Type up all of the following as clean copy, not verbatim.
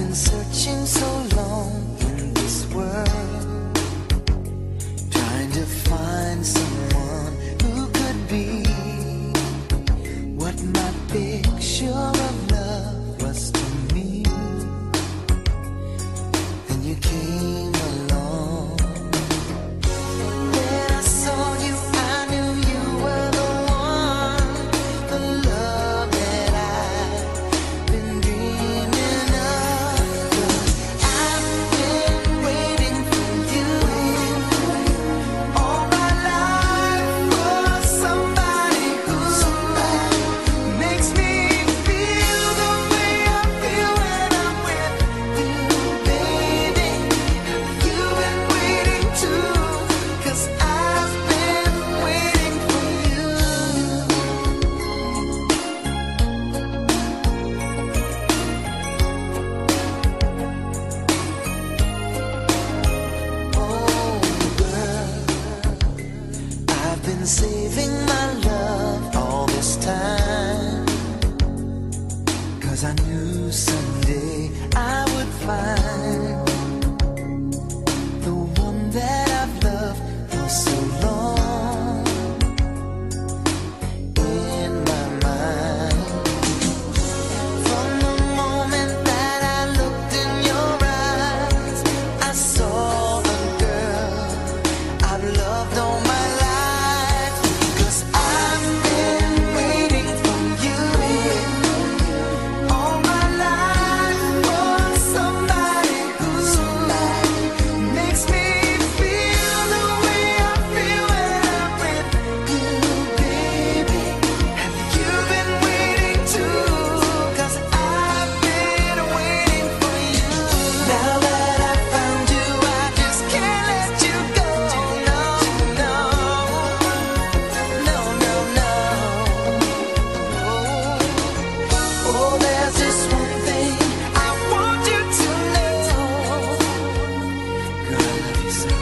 been searching so long in this world, trying to find someone who could be what my picture of love was to me. Then you came along. When I saw you, I knew you were the one, the love that I've been dreaming of. 'Cause I've been waiting for you all my life, for somebody who makes me feel the way I feel when I'm with you, baby. You've been waiting too, 'cause I've been waiting for you. Oh, girl, I've been saving my love all this time, 'cause I knew someday I would find the one that I've loved for so long in my mind. From the moment that I looked in your eyes, I saw the girl I've loved all my life. 'Cause I've been waiting for you all my life, for somebody who makes me feel the way I feel when I'm with you, baby. Have you been waiting too? 'Cause I've been waiting for you. Now that I found you, I just can't let you go. No, no, no, no, no. Oh, there's just one thing I want you to know. Girl, I love you so.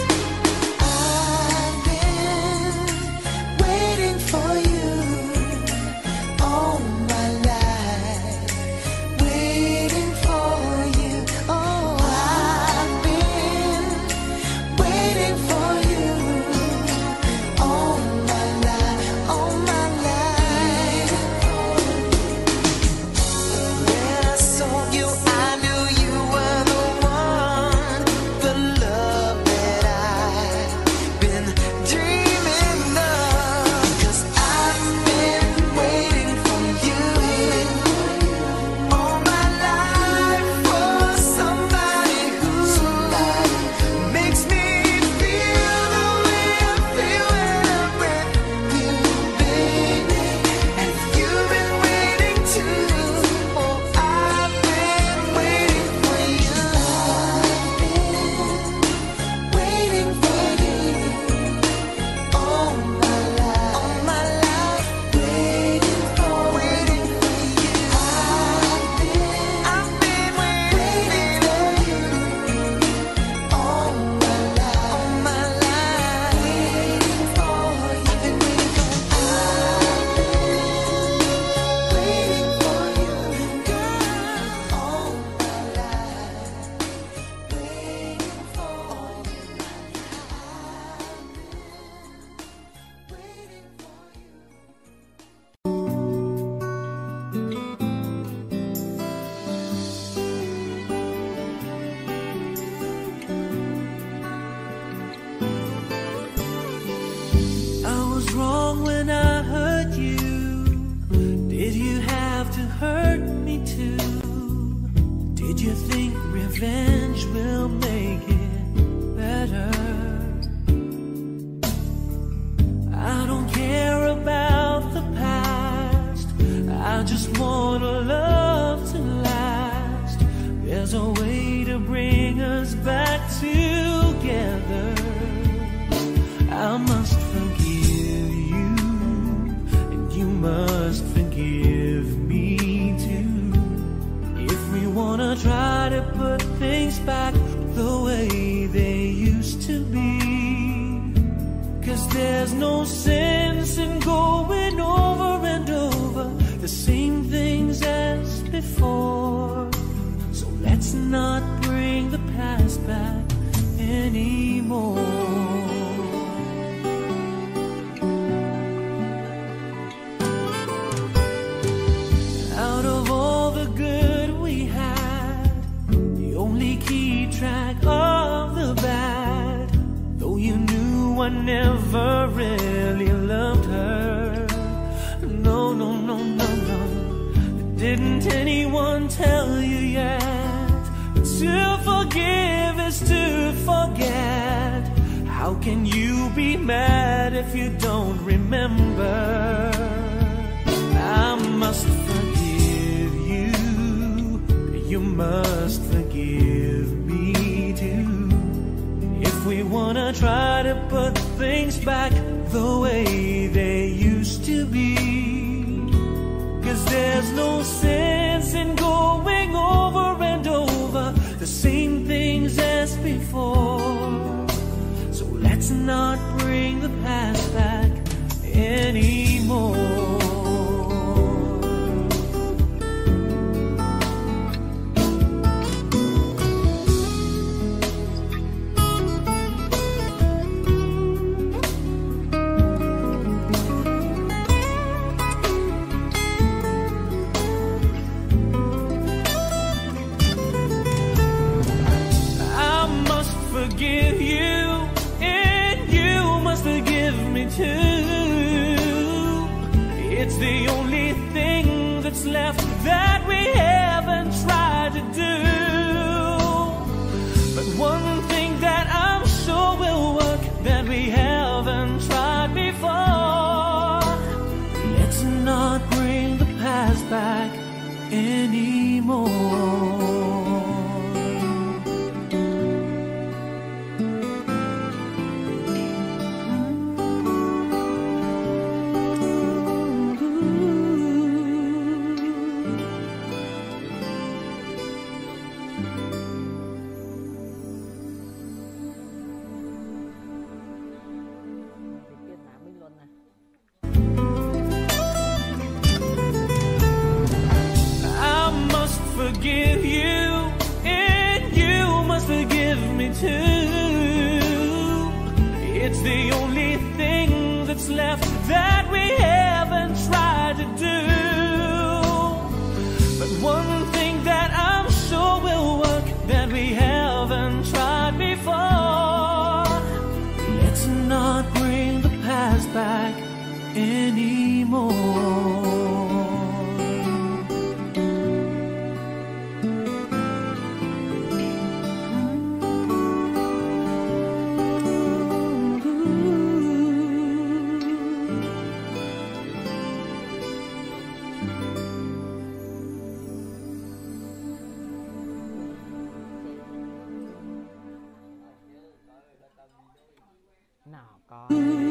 I've been waiting for you all my life, waiting for you. Oh, I've been waiting for you all my life, all my life. When I saw you, I knew you were the one, the love that I've been dreaming of. 'Cause I've been waiting for you all my life, for somebody who makes me feel the way I feel when I'm with you, baby. And you've been waiting too. Oh, I've been waiting for you. I've been waiting for you all my life, waiting for you. I've been waiting for you all my life, waiting for you. I've been waiting for you. Waiting for you, girl, all my life, waiting for you. Waiting for I was wrong when I hurt you. Did you have to hurt me too? Did you think revenge will make it better? I don't care about the past, I just want a love to last. There's a way to bring us back together. I must forgive you, and you must forgive me too. If we wanna try to put things back the way they used to be. 'Cause there's no sense in going over and over the same things as before. So let let's not bring the past back anymore. Out of all the good we had, you only keep track of the bad. Though you knew I never really loved her. No, no, no, no, no. Didn't anyone tell you yet? To forgive is to forget. How can you be mad if you don't remember? I must forgive you. You must forgive me too. If we wanna try to put things back the way they used to be. 'Cause there's no sense in going over and over the same things as before. So let's not bring the past back anymore. Forgive you, and you must forgive me too. It's the only thing that's left that we haven't tried to do. But one thing that I'm sure will work that we haven't tried before. Let's not bring the past back anymore. Forgive you, and you must forgive me too. It's the only thing that's left that we haven't tried to do. But one thing that I'm sure will work that we haven't tried before. Let's not bring the past back anymore. Nào có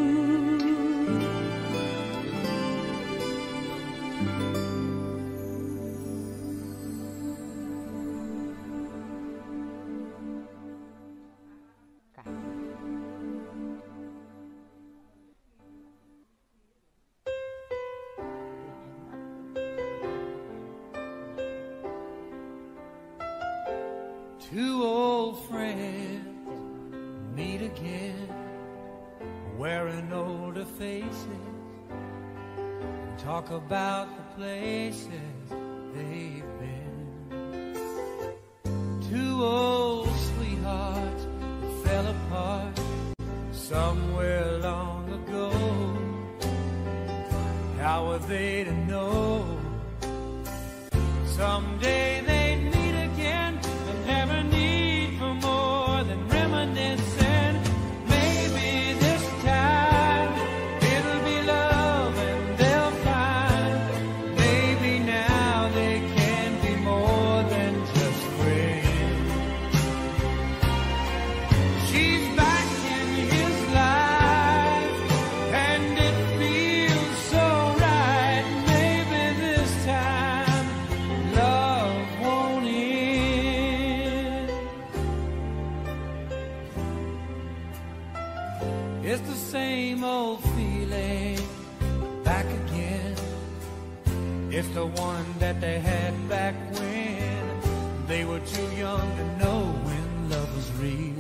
Two old friends meet again, wearing older faces, and talk about the places they've been. Two old sweethearts who fell apart somewhere long ago. How were they to know someday they'd meet again and have a need for more than reminiscing? Maybe this time it'll be love and they'll find maybe now they can be more than just friends. She's back in his life and it feels so right. Maybe this time love won't end. It's the same old feeling back again. It's the one that they had back when They were too young to know when love was real.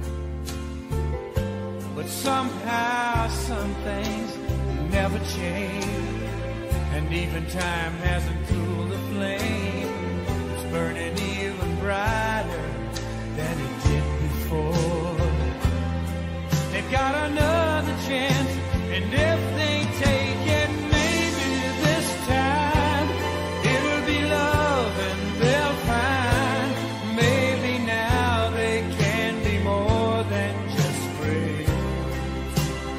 But somehow some things never change, and even time hasn't cooled the flame. It's burning even brighter than it did before. They've got another chance, and if they take it, maybe this time it'll be love and they'll find. Maybe now they can be more than just friends.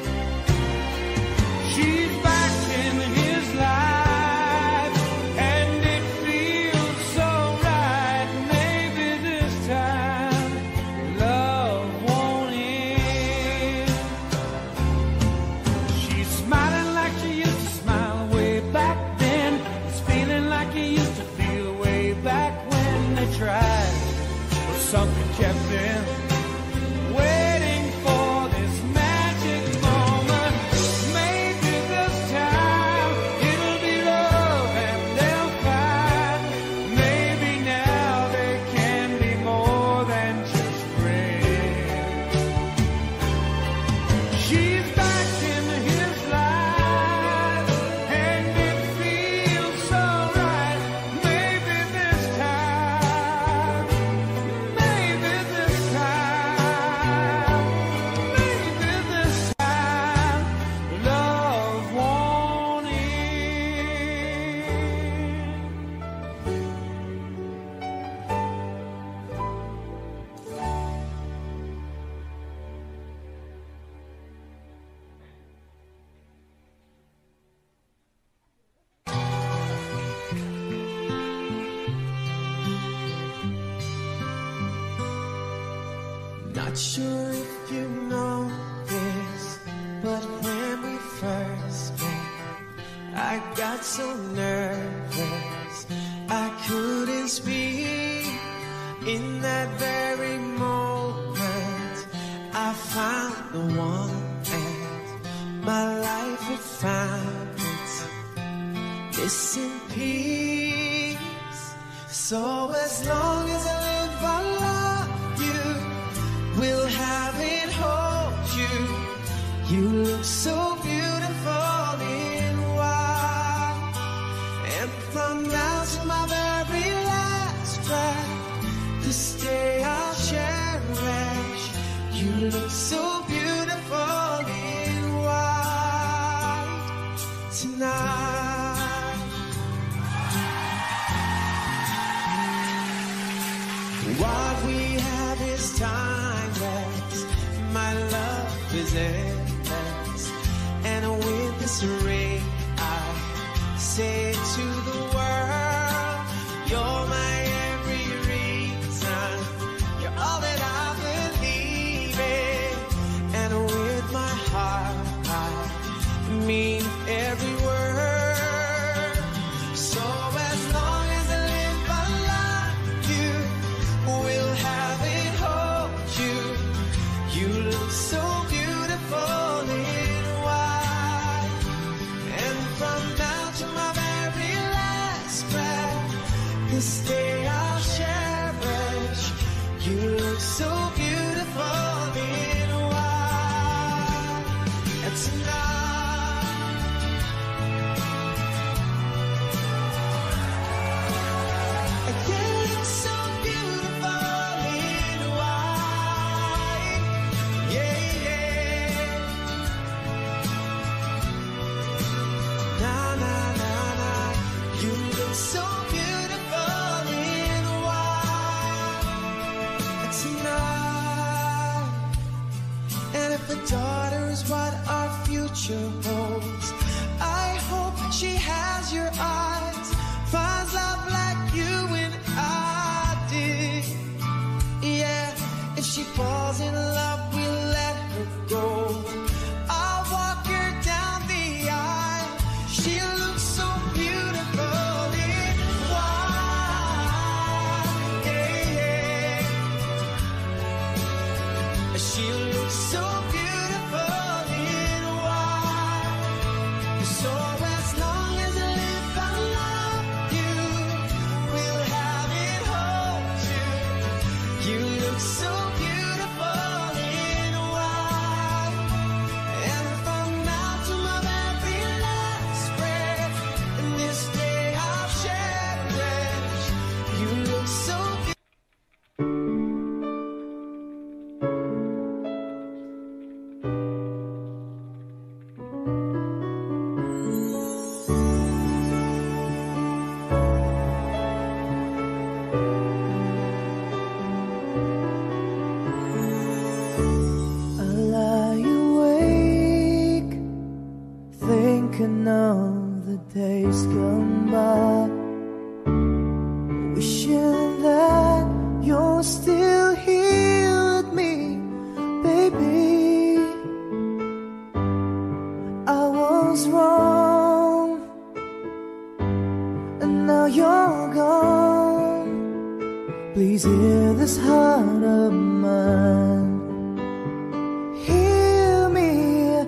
She's back in his life, and it feels so right. Maybe this time love won't end. She's smiling like she used to smile way back then. It's feeling like he used to feel way back when they tried. But something kept them waiting for this magic moment. Maybe this time it'll be love and they'll find. Maybe now they can be more than just friends. She's back in his life, and it feels so right. Maybe this time, maybe this time, maybe this time, love won't end. Not sure if you know this, but when we first met, I got so nervous I couldn't speak. In that very moment, I found the one, and my life had found its missing piece. So as long as I live, I love you. We'll have it, hold you. You look so beautiful in white. And from now to my very last breath, this day I'll cherish. You look so beautiful in white tonight. What we have is timeless. My love is endless. And with this ring, I say to the world, you're my every reason. You're all that I believe in. And with my heart, I mean every word. So as long as I live, I love you. We'll have it, hold you. You look so beautiful in white. And from now to my very last look so beautiful in white. And from now to my very last breath, in this day I'll cherish. You look so beautiful. I lie awake, thinking of the days gone by, wishing that you're still here with me, baby. I was wrong, and now you're gone. Please hear this heart of mine. Hear me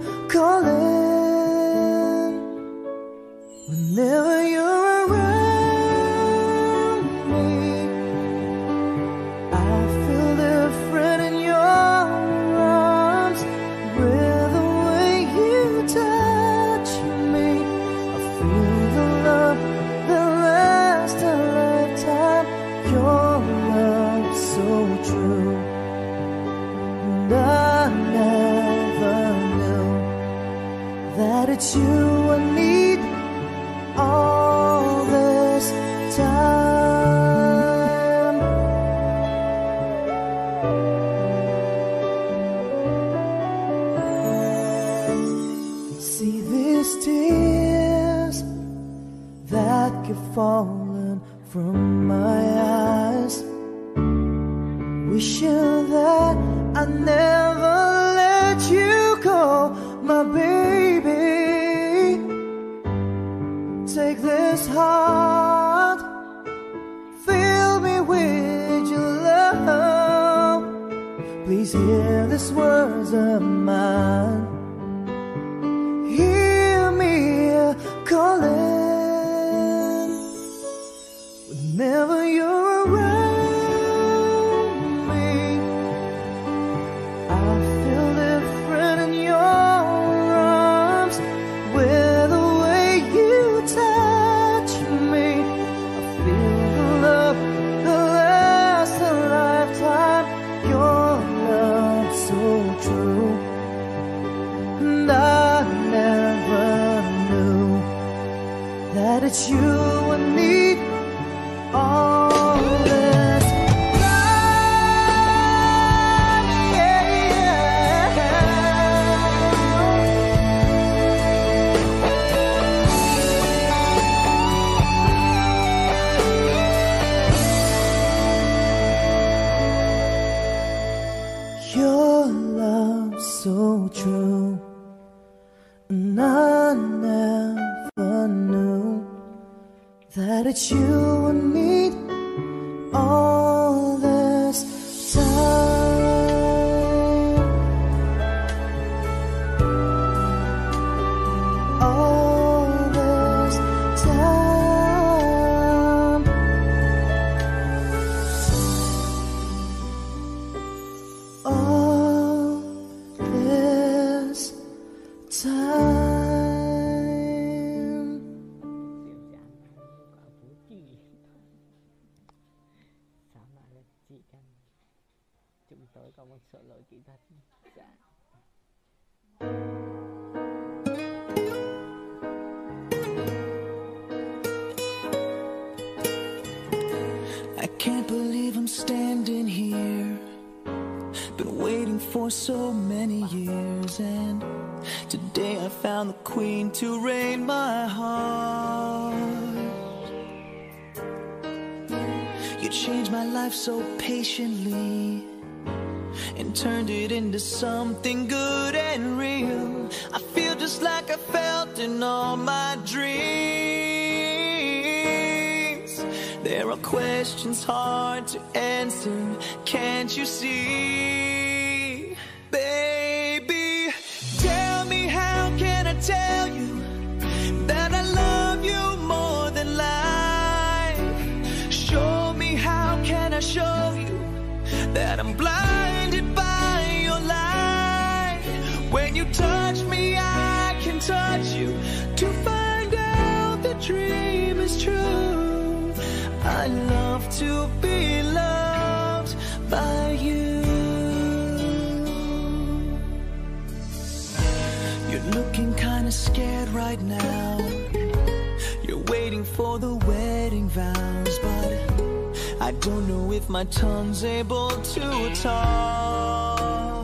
calling whenever you're around me. I feel different in your arms, with the way you touch me. I feel the love that lasts a lifetime. Your love so true. And I never knew that it's you I need all this time. See these tears that keep falling from my eyes, wishing that I never let you go, my baby. Take this heart, fill me with your love. Please hear these words of mine. Hear me calling whenever you're around me. I feel different in your arms, with the way you touch me. I feel the love that lasts a lifetime. Your love so true. And I never knew that it's you I need all this time. Your love so true. And I never knew that it's you I need all this time. All this time. All this time. Sao lại là chị Canh? Chúng tôi có một số lỗi kỹ thuật. Dạ. I can't believe I'm standing here. Been waiting for so many years, and today I found the queen to reign my heart. You changed my life so patiently and turned it into something good and real. I feel just like I felt in all my dreams. There are questions hard to answer, can't you see? Baby, tell me, how can I tell you that I love you more than life? Show me, how can I show you that that I'm blinded by your light. When you touch me, I can touch you to find out the dream is true. I love to be loved by you. You're looking kinda scared right now. You're waiting for the wedding vows, but I don't know if my tongue's able to talk.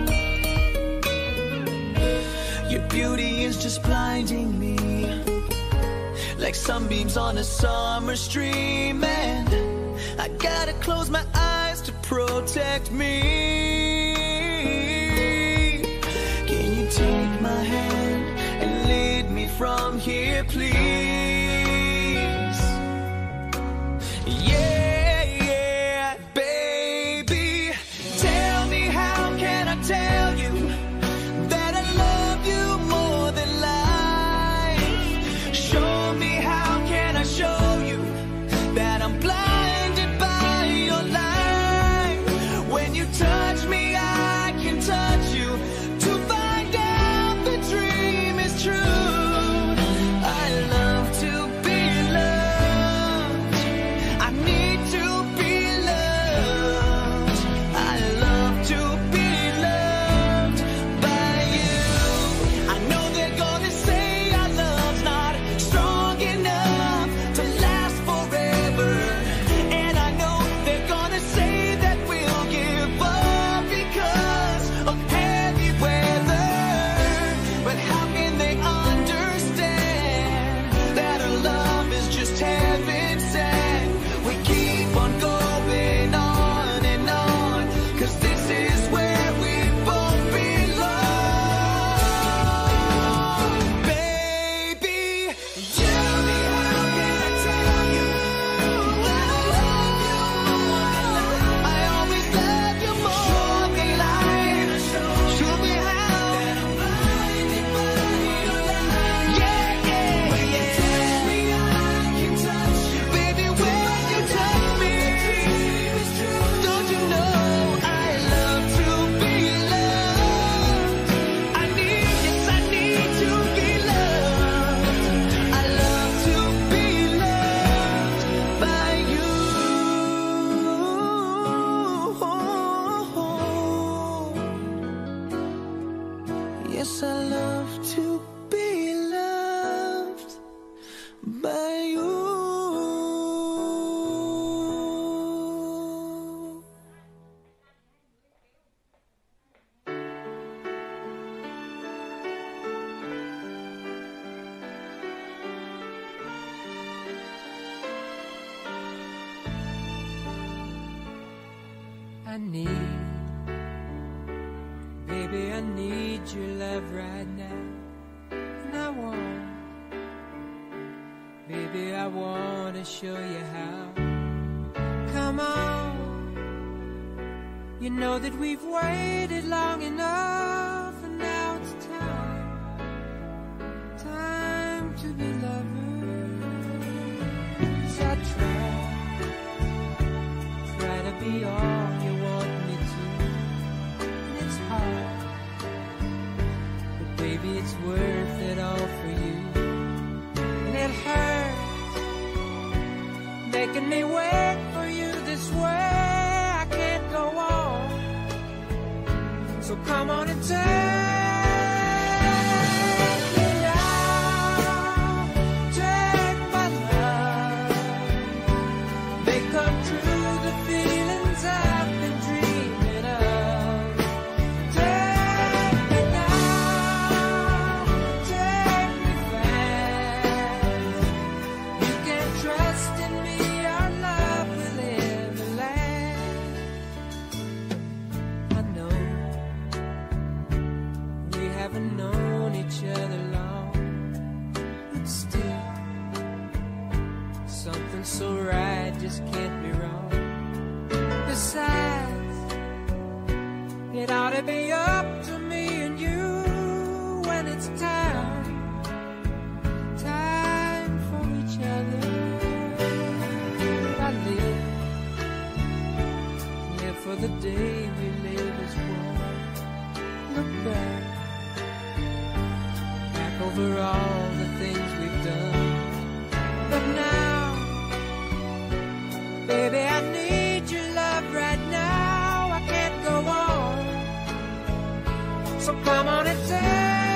Your beauty is just blinding me, like sunbeams on a summer stream, and I gotta close my eyes to protect me. Can you take my hand and lead me from here, please? Yeah, yeah, baby. Tell me, how can I tell you that I love you more than life? Show me, how can I show you that I'm blinded by your light? When you touch me, I can touch you to find out the dream is true. I love to be loved. I need to be loved. I love to be loved by you. I know they're gonna say our love's not strong enough to last forever, and I know they're gonna say that we'll give up because of heavy weather. But how can they understand that our love is just heaven sent? We keep on going on and on, 'cause this is where we both belong. Baby, tell me, how can I tell you that I love you more than life? I always love you more than life. Show me how that I'm blinded by your light. Yeah, yeah, when you touch me, I can touch you. Baby, when you touch me, don't you know I love to be loved? I need, yes, I need to be loved. I love to be loved by you. Yes, I love to be loved by you. I need, baby, I need your love right now. And I want, baby, I want to show you how. Come on, you know that we've waited long enough, and now it's time, time to be lovers. I try to be all you want me to, and it's hard, but baby, it's worth it all for you. And it hurts making me wait for you this way. I can't go on, so come on and take me now, take my love, make come true the feelings I've been dreaming of. Take me now, take me fast. You can trust in me, our love will ever last. I know we haven't known each other long, but still something so right just can't be wrong. Besides, it ought to be up to me and you when it's time, time for each other. I live for the day we live as one. Look back over all the things we've done. But now, baby, I need your love right now. I can't go on. So come on and take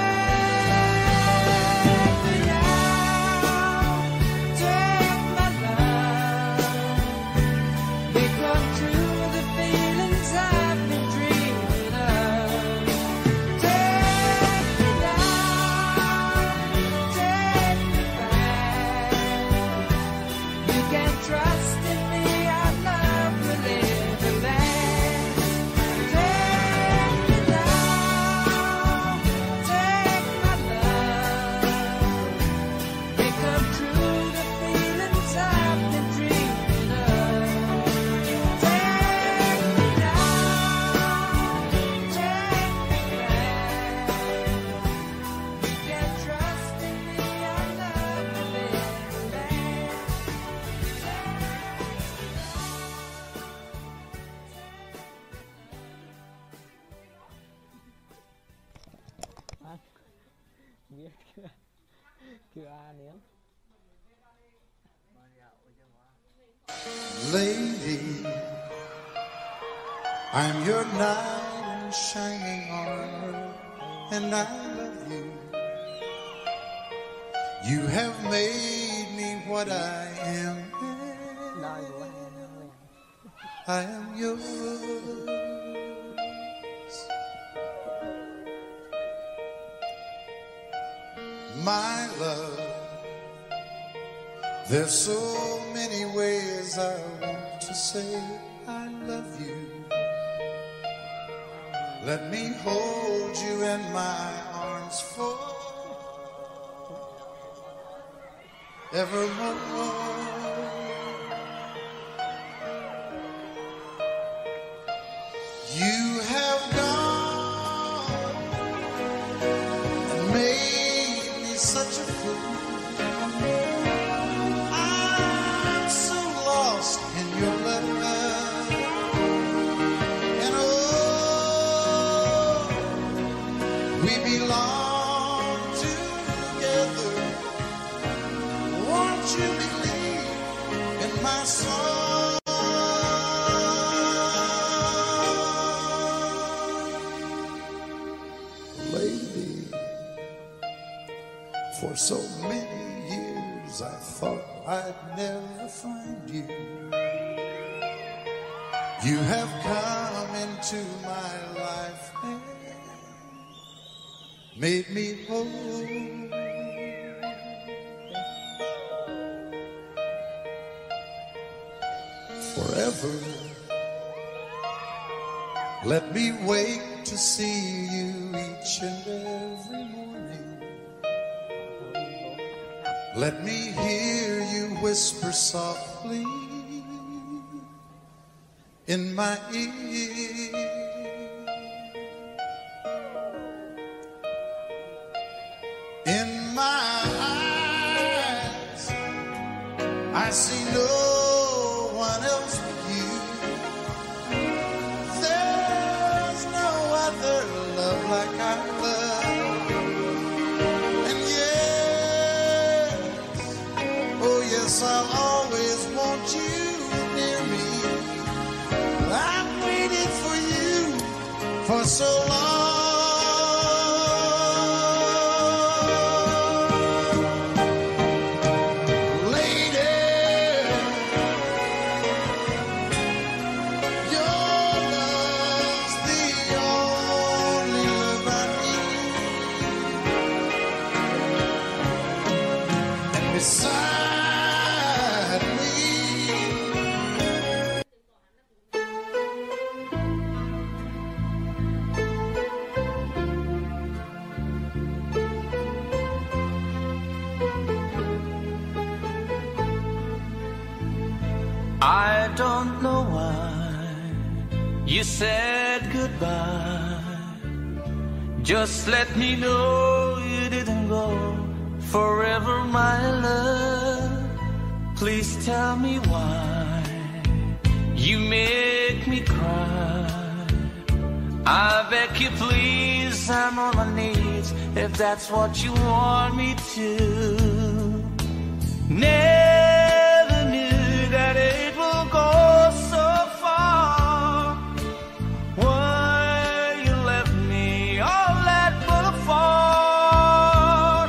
me now. Take my love. Become true the feelings I've been dreaming of. Take me now. Take me back. You can trust in me. Our love will live and last. Take me now. Take my love. Become true the feelings I've been dreaming of. Take me now. Take me back. You can trust in me. Our love will live and last. Biết chưa ai nữa. Lady, I'm your knight in shining armor, and I love you. You have made me what I am. Đôi của hai nó liền. I am yours. My love, there's so many ways I want to say I love you. Let me hold you in my arms forevermore. You have gone and made me such a fool. I'm so lost in your love, and oh, we belong together. Won't you believe in my song? Lady, for so many years I thought I'd never find you. You have come into my life and made me whole. Forever, let me wake to see you each and every morning. Let me hear you whisper softly in my ear. In my eyes, I see no one else but you. There's no other love like our love. And yes, oh yes, I'll always want you near me. I've waited for you for so long. Lady, your love's the only love I need. And beside me, I don't know why you said goodbye. Just let me know you didn't go forever, my love. Please tell me why you make me cry. beg you please, I'm on my knees, if that's what you want me to. Never knew that it will go so far. Why you left me all that but a fall.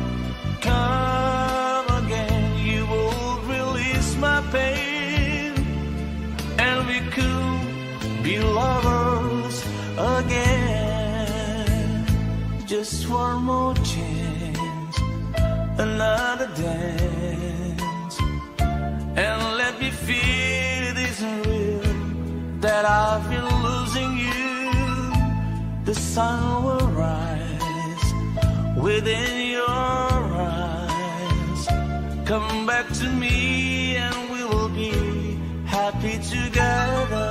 Come again, you will release my pain, and we could be lovers again. Just one more chance, another dance, and let me feel it isn't real that I've been losing you. The sun will rise within your eyes. Come back to me and we will be happy together.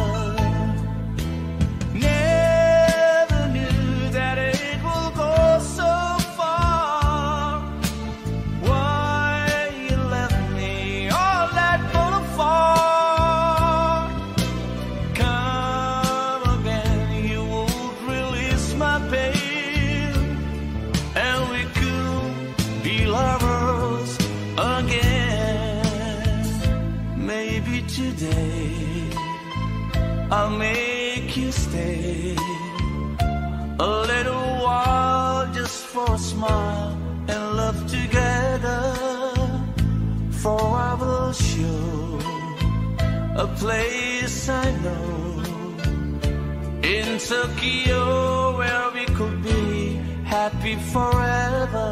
Today I'll make you stay a little while, just for a smile and love together. For I will show a place I know in Tokyo where we could be happy forever.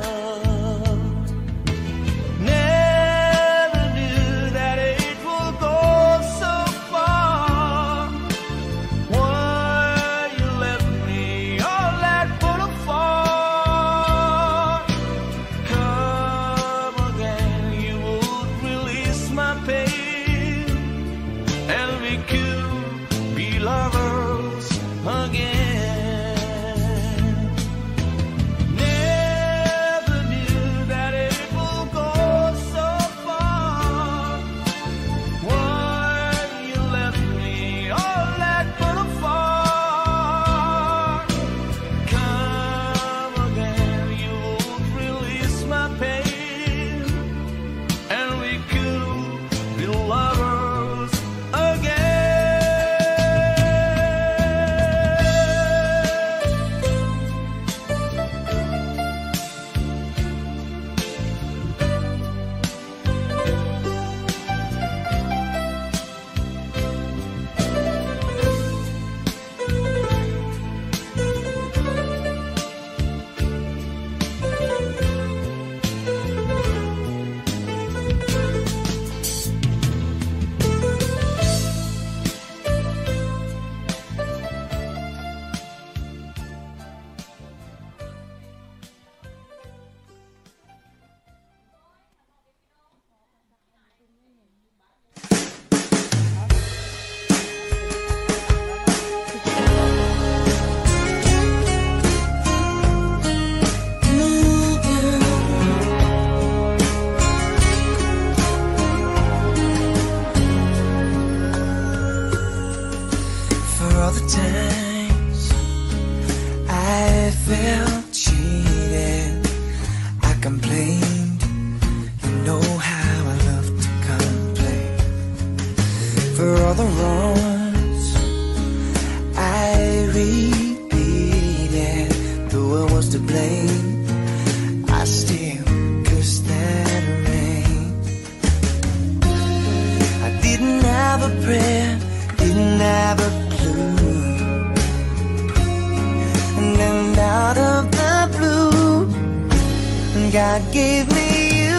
God gave me you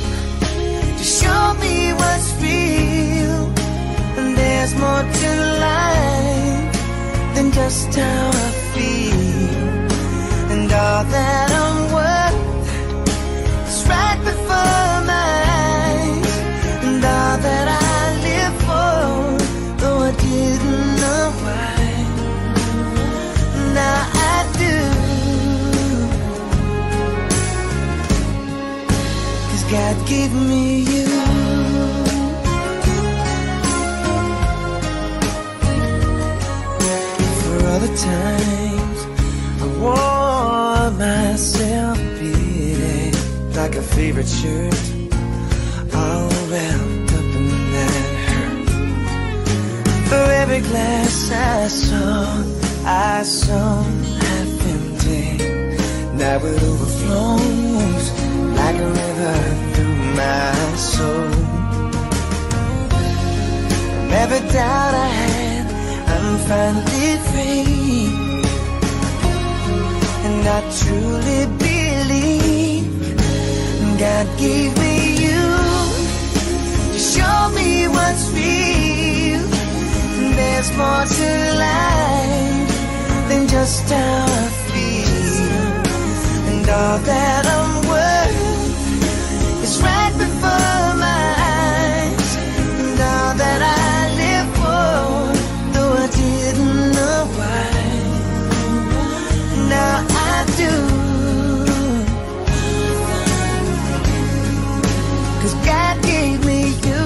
to show me what's real, and there's more to life than just how I feel, and all that I'm worth is right before my eyes, and all that I live for, though I didn't know why, now I do. God gave me you. For all the the times I wore myself beating like a favorite shirt, all wrapped up in that hurt. For every glass I saw half empty. Now it overflows like a river through my soul. From every doubt I had, I'm finally free. And I truly believe God gave me you to show me what's real. There's more to life than just how I feel. And all that I'm worth is right before my eyes. And all that I live for, though I didn't know why, now I do. 'Cause God gave me you.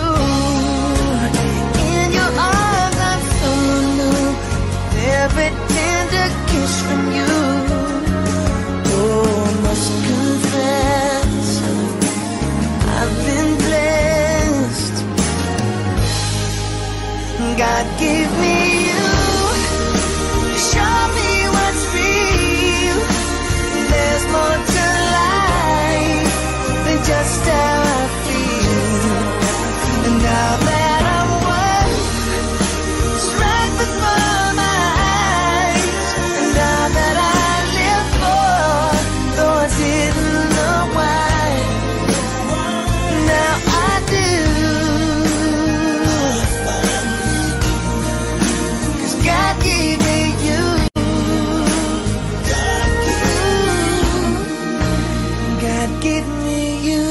In your arms I'm so new. Every tender kiss from you. Oh, I must confess, I've been blessed. God gave me you to show me what's real. There's more to life than just how I feel. And now that I'm worth is right before my eyes. And all that I live for, though I didn't know why, now I do. 'Cause God gave me you. God gave me you.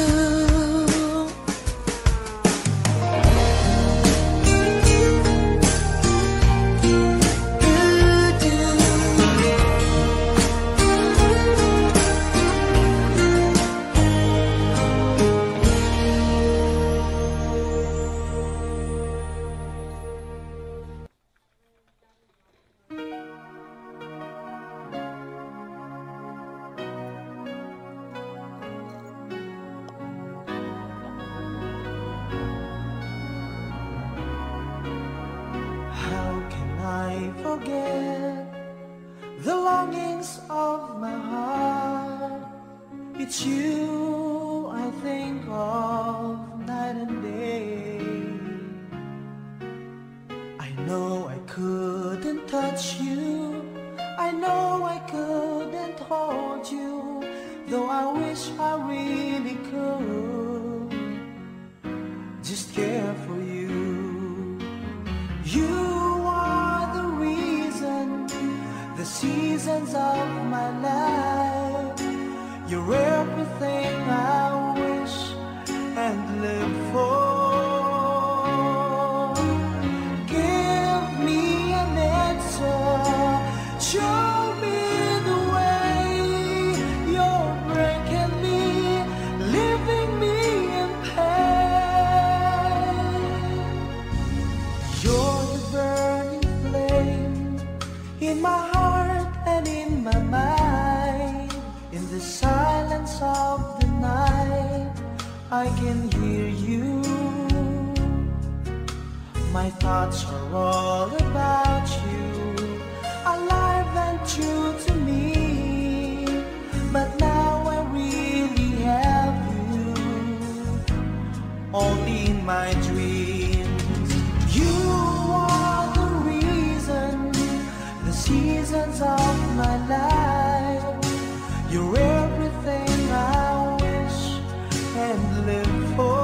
How can I forget the longings of my heart? It's you I think of night and day. I know I couldn't touch you, I know I couldn't hold you, though I wish I really could just care for you. You are the reason, the seasons of my life. You're everything I wish and live for. Give me an answer, show me the way. You're breaking me, leaving me in pain. You're the burning flame in my heart and in my mind. In the silence of the night, I can hear you. My thoughts are all about you, alive and true to me. But now I really have you, only in my dreams. You are the reason, the seasons of my life. You're everything I wish and live for.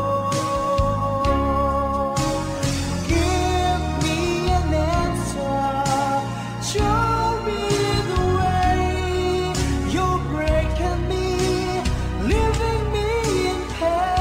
Give me an answer, show me the way. You're breaking me, leaving me in pain.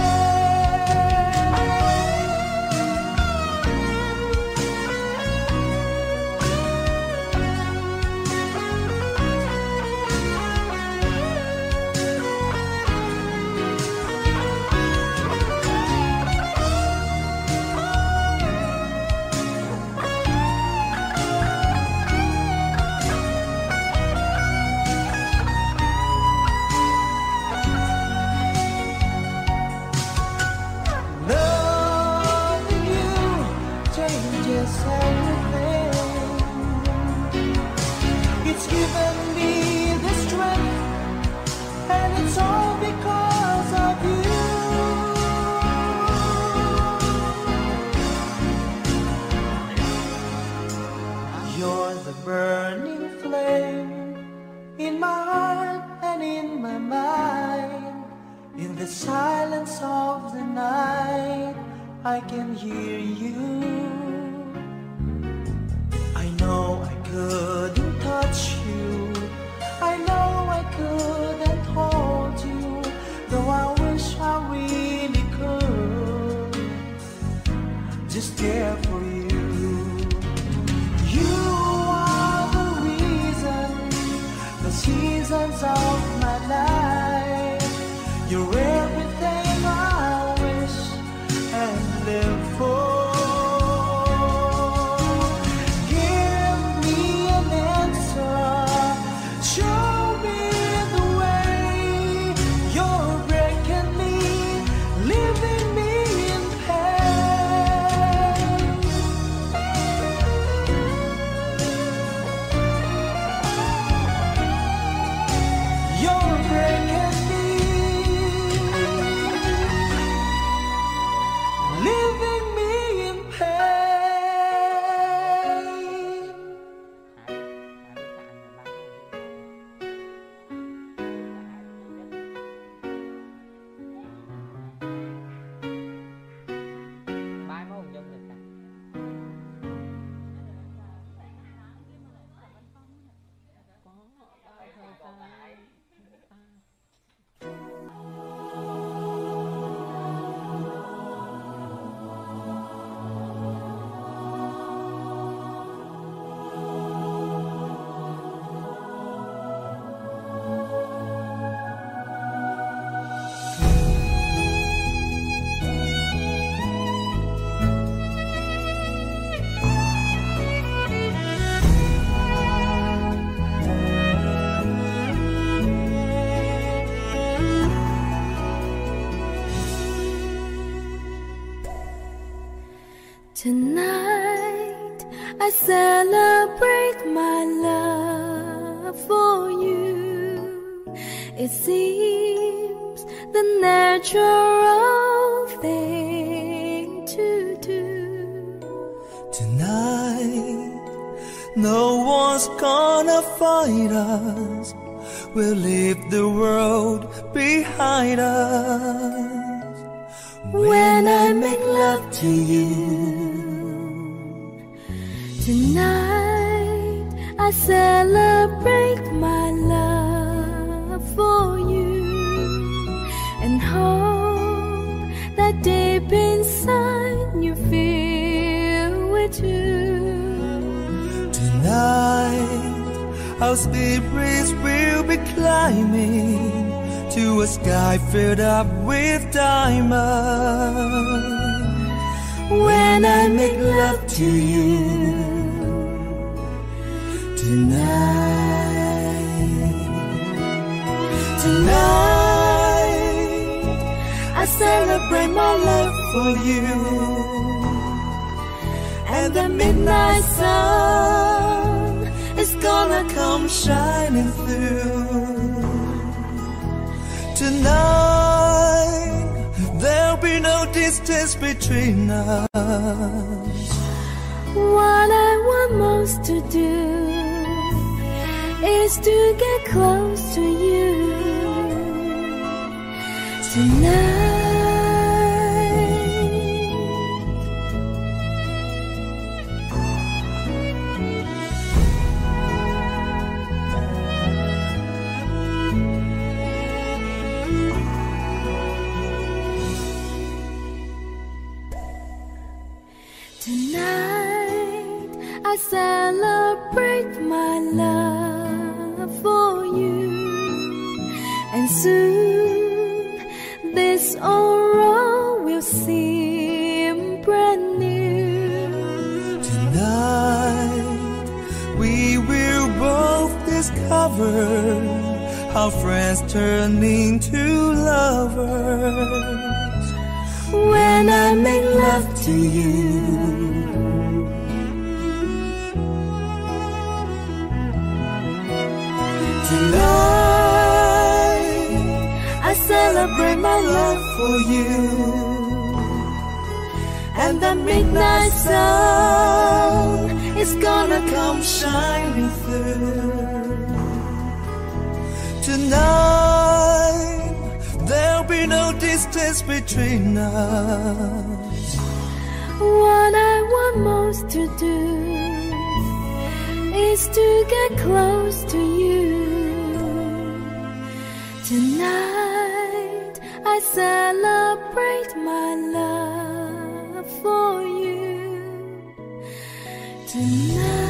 You're the burning flame in my heart and in my mind. In the silence of the night, I can hear you. I know I couldn't touch you, I know I couldn't hold you, though I wish I really could just care for you. You are the reason, the seasons of my life. You're everything I wish and live for. Give me an answer, show me the way. You're breaking me, leaving me in pain. You're breaking me, leaving me in pain. Mai mới Hùng Dung được à? Tonight I celebrate my love for you. It seems the natural thing to do. Tonight, no one's gonna fight us. We'll leave the world behind us. When I make love to you, Tonight I celebrate my love for you and hope that deep inside you feel it too. tonight our spirits will be climbing to a sky filled up with diamonds. When I make love to you tonight I celebrate my love for you, and the midnight sun is gonna come shining through. Tonight there'll be no distance between us. What I want most to do is to get close to you tonight. Tonight I celebrate my love for you, and soon this old road will seem brand new. Tonight we will both discover how friends turn into lovers. When I make love to you tonight, I celebrate my love for you, and the midnight sun is is gonna come shining through. Tonight there'll be no distance between us. What I want most to do is to get close to you. Tonight I celebrate my love for you. Tonight.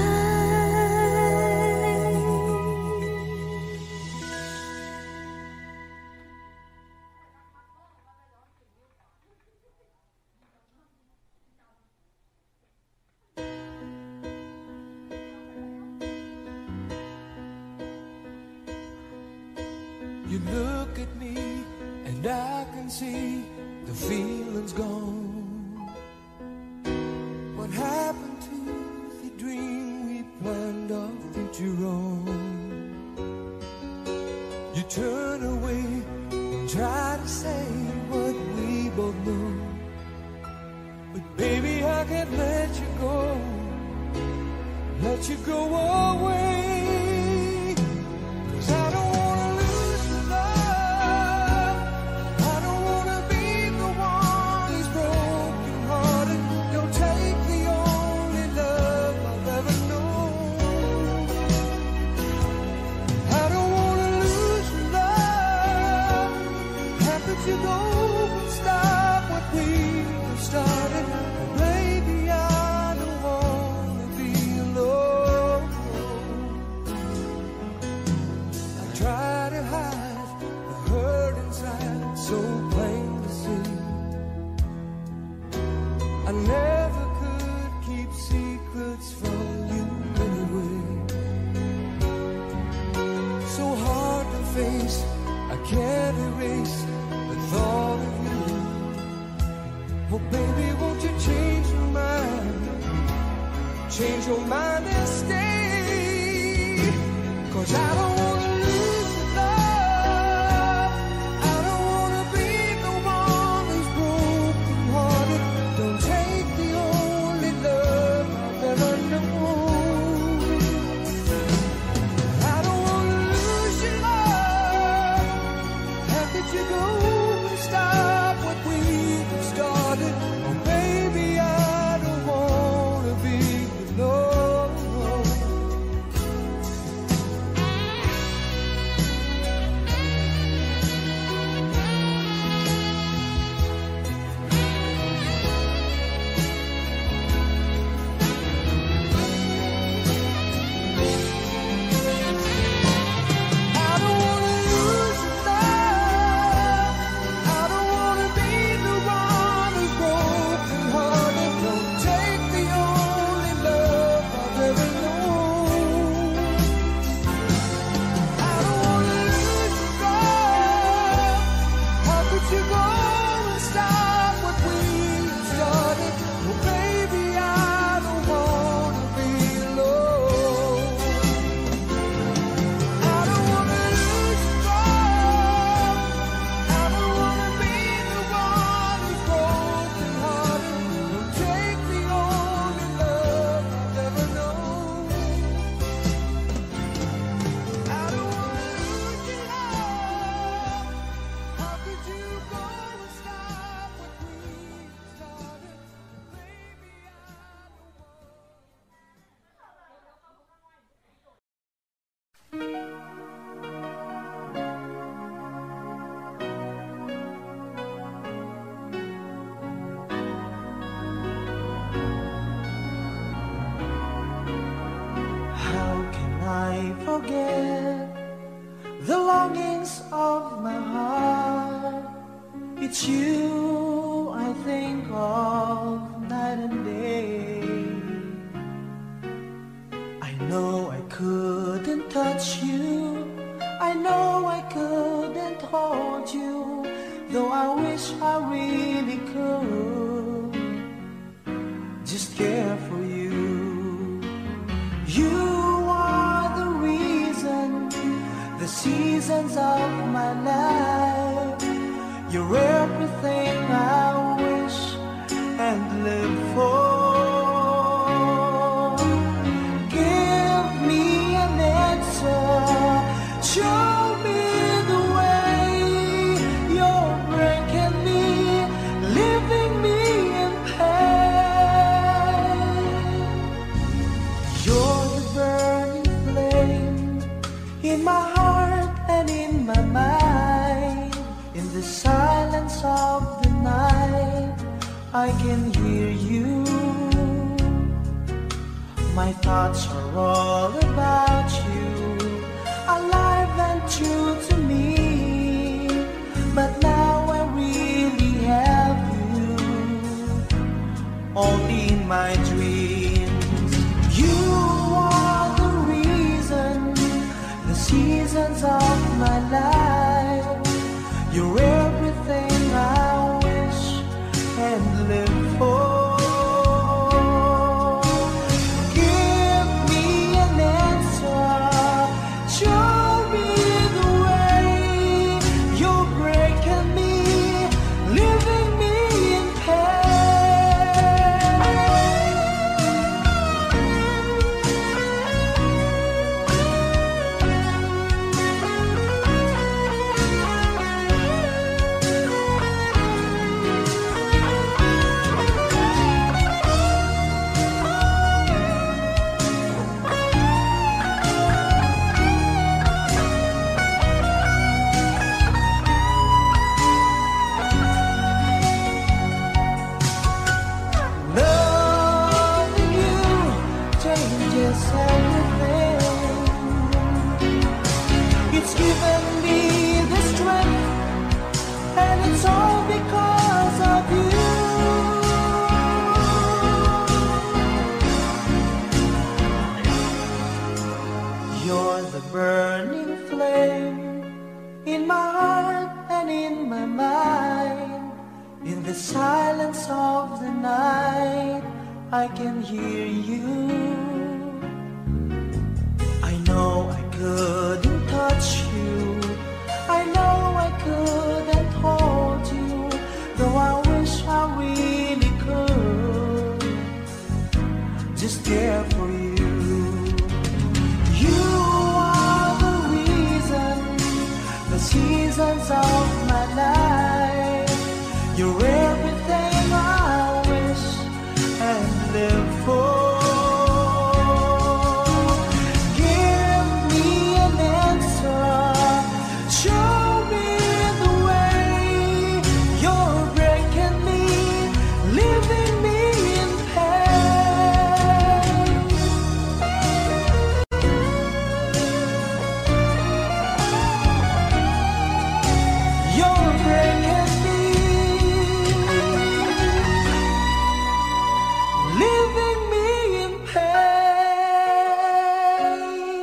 You look at me and I can see the feeling's gone. What happened to the dream we planned off into wrong? You turn away and try to say what we both know, but baby I can't let you go away. 'Cause I don't wanna lose your love. I don't wanna be the one who's broken hearted. You'll take the only love I've ever known. I don't wanna lose your love. How could you go and stop what we started? Baby, I don't wanna be alone. I try to hide the hurt inside, so plain to see. I never could keep secrets from you anyway. So hard to face, I can't erase the thought of you. Oh baby, won't you change your mind? Change your mind and stay. 'Cause I don't wanna lose your love. I don't wanna be the one who's broken hearted. Don't take the only love I've ever known. I don't wanna lose your love. How could you go and stop what we started? Oh baby, I don't wanna be alone. I don't wanna lose your love. I don't wanna be the one who's broken hearted. Don't take the only love I've ever known. I don't wanna lose your love. How could you go and stop what we started? Well, baby, I don't wanna be alone. I don't wanna lose your love. I don't wanna be the one who's broken hearted. Don't take the only love I've ever known. I don't wanna lose your love. How could you go and stop what we started? Baby, I don't want. How can I forget the longings of my heart? It's you I think of night and day. I know I couldn't touch you. I know I couldn't hold you, though I wish I really could. Just care for you. You are the reason, the seasons of my life. You're everything I wish and live for. in my heart and in my mind. In the silence of the night, I can hear you. My thoughts are all about you, alive and true to me. But now I really have you, only in my dreams. You are the reason, the seasons of my life. You're everything I wish and live for. Give me an answer, show me the way. You're breaking me, leaving me in loving you changes everything. It's given me the strength, and it's all because of you. You're the burning flame in my heart and in my mind. In the silence of the night, I can hear you. I know I couldn't touch you, I know I couldn't hold you, though I wish I really could just care for you. You are the reason, the seasons of my life. You're everything I wish and live for. Give me an answer, show me the way. You're breaking me, leaving me in pain. You're breaking me, leaving me in pain.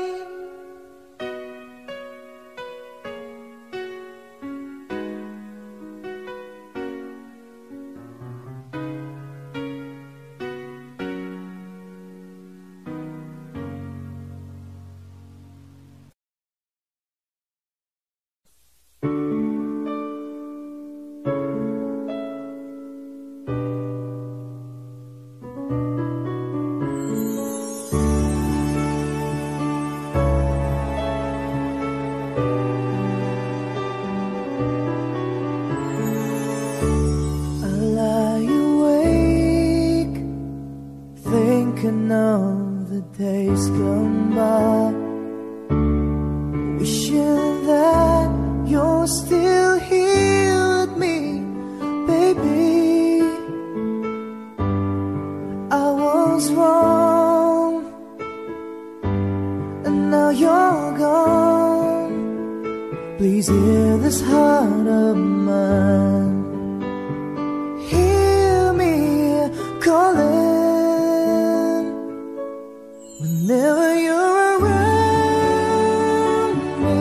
I lie awake, thinking of the days gone by, wishing that you're still here with me, baby. I was wrong, and now you're gone. Please hear this heart of mine. Hear me calling whenever you're around me.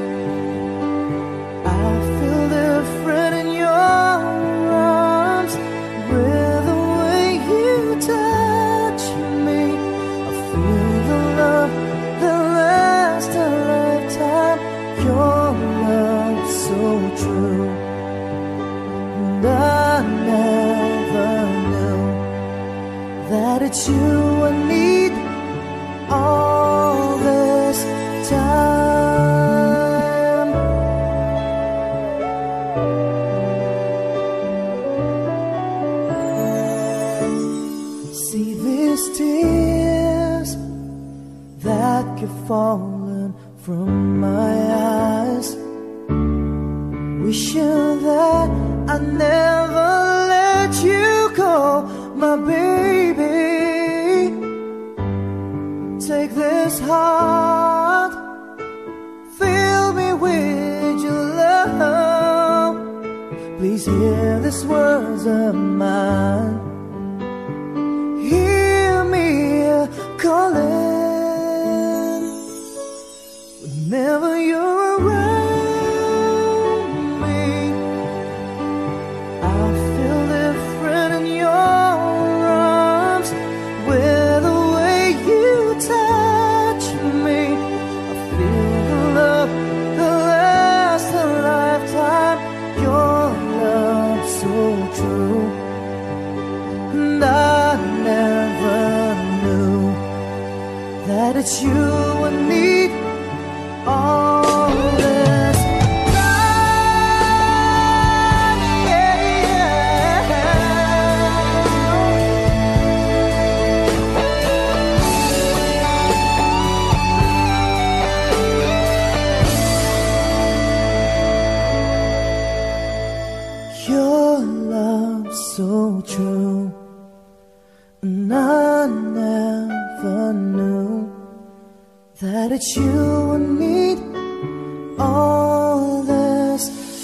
I feel different in your arms, with the way you touch me. I feel the love that lasts a lifetime. Your love so true, and I never knew that it's you I need all this time. See these tears that keep falling from my eyes, wishing that I never let you go, my baby. Take this heart, fill me with your love. Please hear these words of mine. Hear me calling. Whenever you're around me, I feel different in your arms. With the way you touch me, I feel the love that lasts a lifetime. Your love so true, and I never knew that it's you I need. All this time, your love so true, and I never knew that it's you I need all this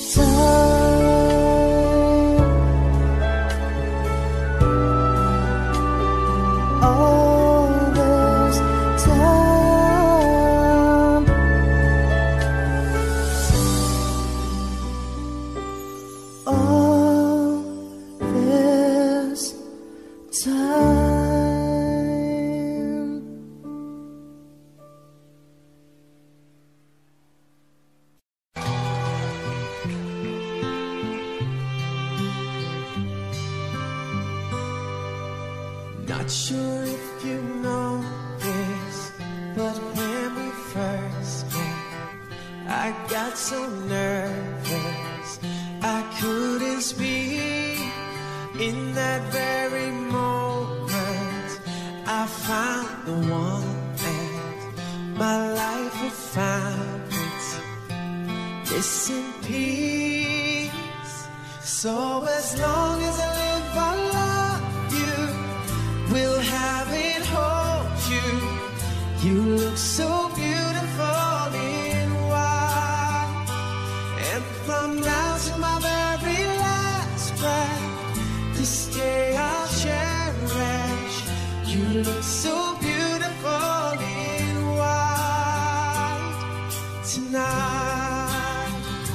time. All this time. All this time. Not sure if you know this, but when we first met, I got so nervous I couldn't speak. In that very moment, I found the one that my life had found its missing piece. So as long as I live, I love you. We'll have it, hold you. You look so beautiful in white. And from now to my very last breath, this day I'll cherish. You look so beautiful in white tonight.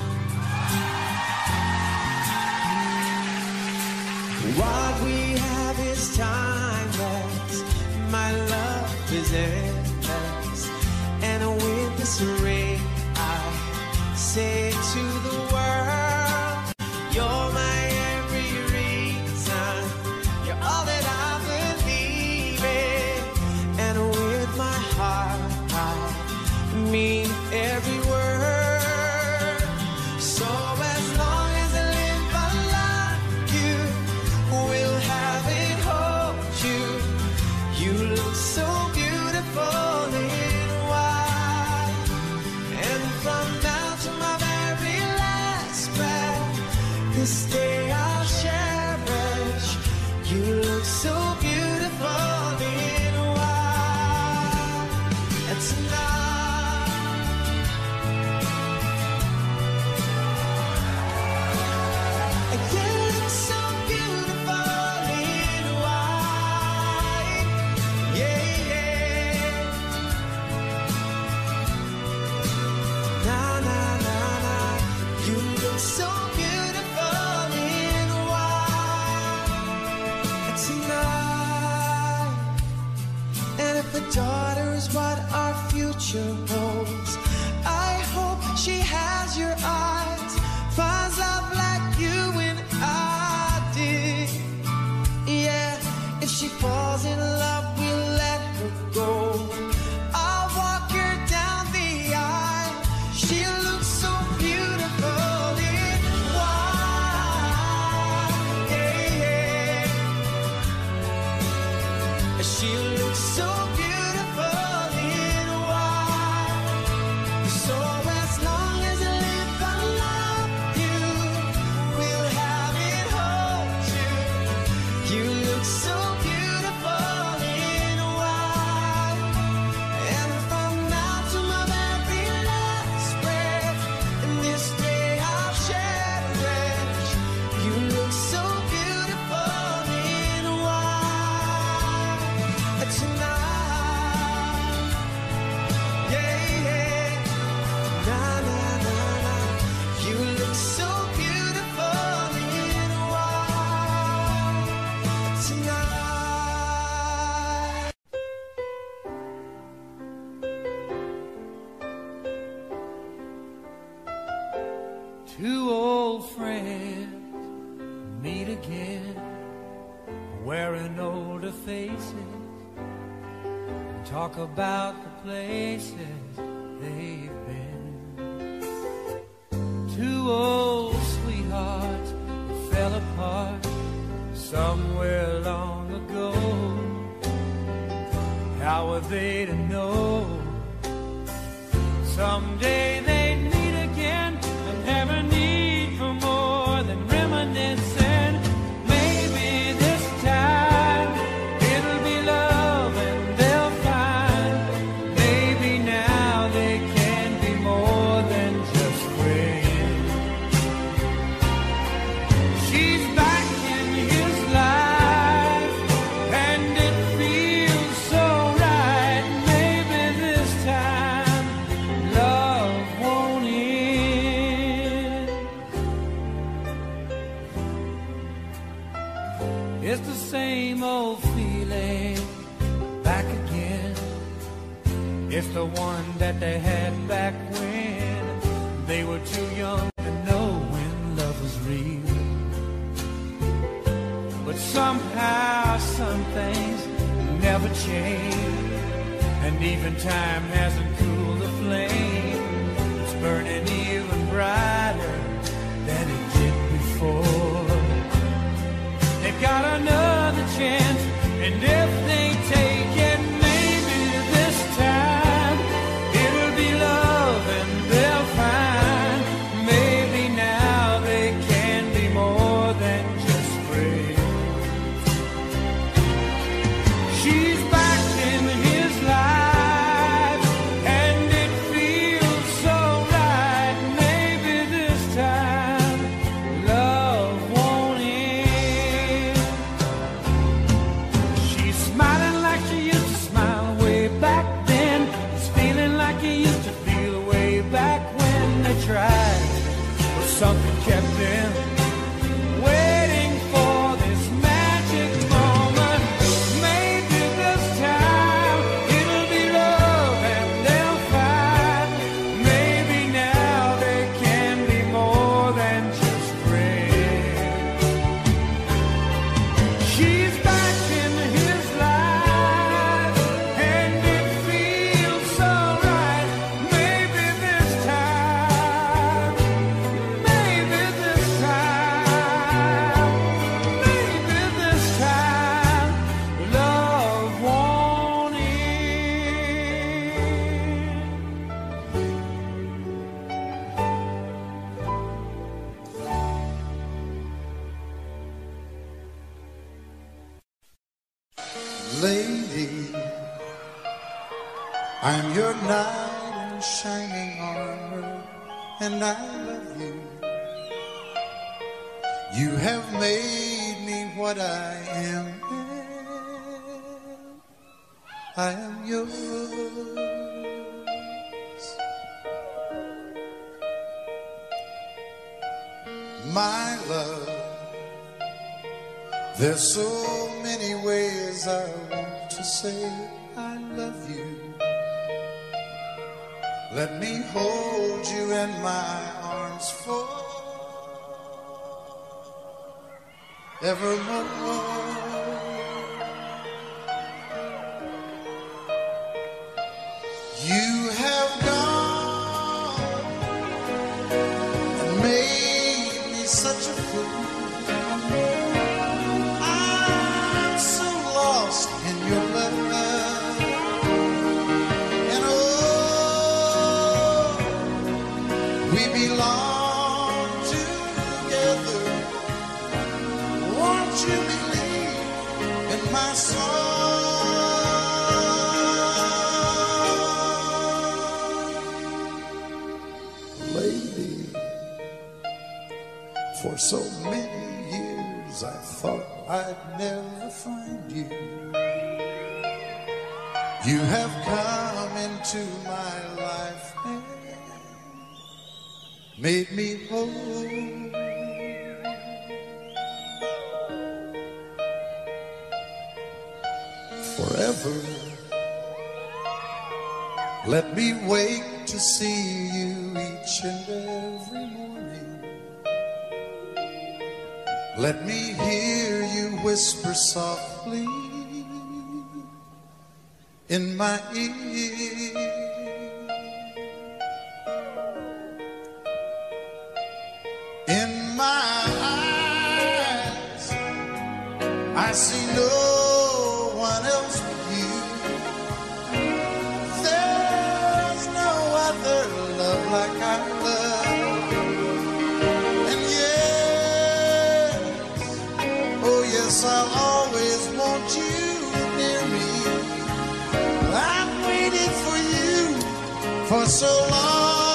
What we have is timeless. My love is endless. And with this ring, I say to the world, you're my every reason. You're all that I believe in. And with my heart, I mean every word. So as long as I live, I love you. We'll have it, hold you. You look so beautiful in white. And from now to my very last breath, this day I'll cherish. You look so beautiful in white. And tonight, you look so beautiful in white. Yeah, yeah. Na na na na. You look so beautiful in white tonight. And if a daughter is what our future holds, I hope she has your eyes, finds love like you and I did. Yeah, if she falls in love, we'll let her go. I'll walk her down the aisle. She looks so beautiful in white. Yeah, yeah. She looks so beautiful in white. Two old friends meet again, wearing older faces, and talk about the places they've been. Two old sweethearts who fell apart somewhere long ago. How were they to know someday they'd meet again and have a need for more than reminiscing? Maybe this time it'll be love and they'll find maybe now they can be more than just friends. She's back in his life and it feels so right. Maybe this time love won't end. It's the same old feeling back again. It's the one that they had back when they were too young to know when love was real. But somehow some things never change, and even time hasn't cooled the flame. It's burning even brighter than it did before. They've got another chance, and if they take it, maybe this time it'll be love and they'll find maybe now they can be more than just friends. She's back in his life and it feels so right. Maybe this time love won't end. She's smiling like she used to smile way back then. He's feeling like he used to feel way back when they tried, but something kept them waiting for this magic moment. Maybe this time it'll be love and they'll find maybe now they can be more than just friends. She's back in his life and it feels so right. Maybe this time, maybe this time, maybe this time love won't end. Lady, I'm your knight in shining armor, and I love you. You have made me what I am. I am yours. My love, there's so many ways I want to say I love you. Let me hold you in my arms forevermore. You have gone and made me such a fool. I'm so lost in your love, and oh, we belong together. Won't you believe in my song? Lady, for so many years I thought I'd never find you. You have come into my life and made me whole. Forever Let me wake to see you each and every morning. Let me hear you whisper softly in my ear. In my eyes, I see no one else but you. There's no other love like I love. And yes, oh yes, I'll always want you near me. I've waited for you for so long.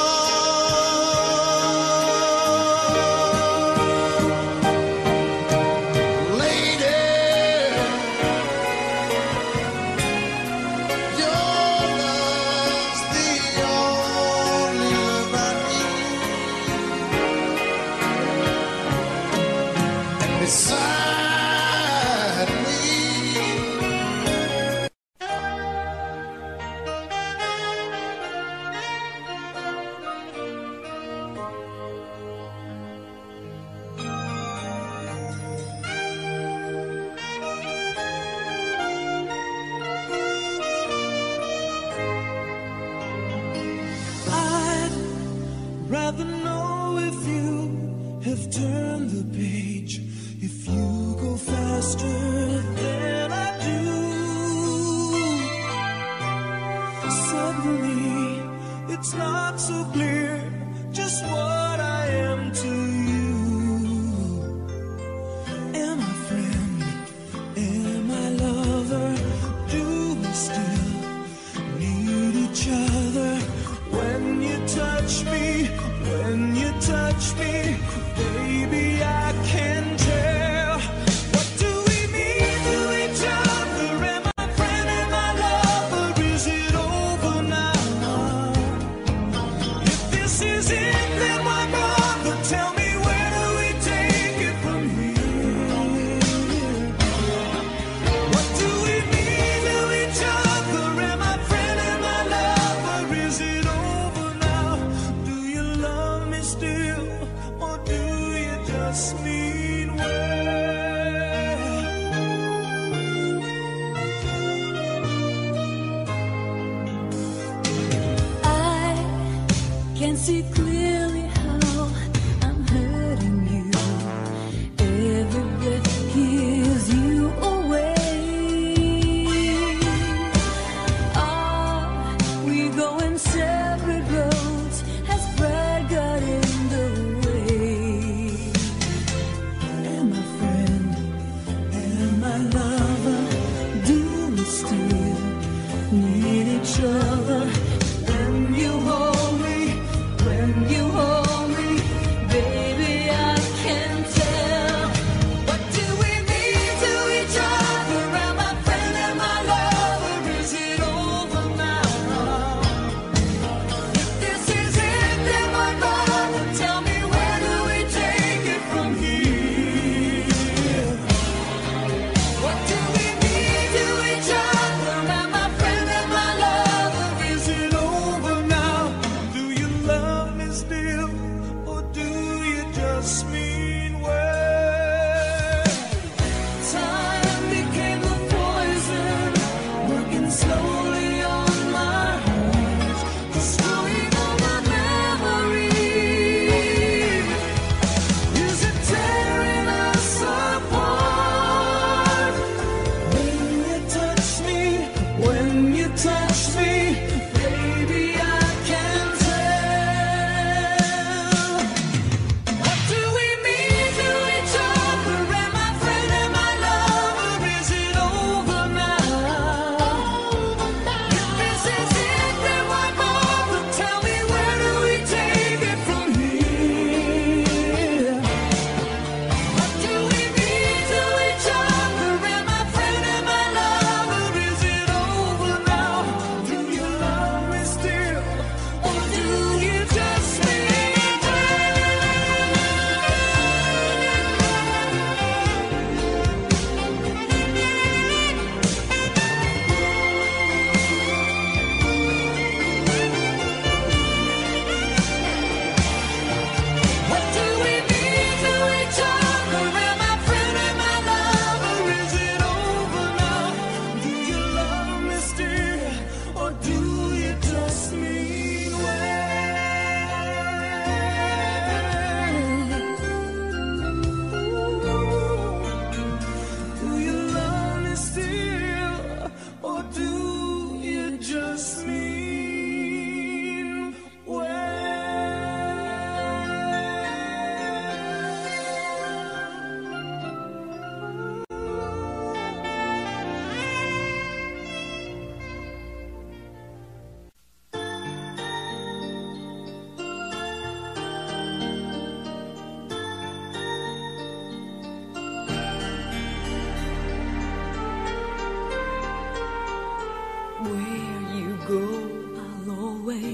Rather know if you have turned the page, if you go faster than I do. Suddenly, it's not so clear just what I am to you. Am I friend? Am I lover? Do we still need each other? When you touch me, when you touch me, baby, I can tell. What do we mean to each other? Am I friend? Am I lover? Is it over now? If this is it, then why bother? Tell me, where do we take it from here? What do we mean to each other? Am I friend? Am I lover? Is it over now? Do you love me still, or do you just mean well? I can see clearly how I'm hurting you. Every breath gives you away. Are we going separate roads? Has pride got in the way? Am I friend? Am I lover? Do we still need each other? When you hold me, when you hold me, baby, I can tell. What do we mean to each other? Am I friend? Am I lover? Is it over now? If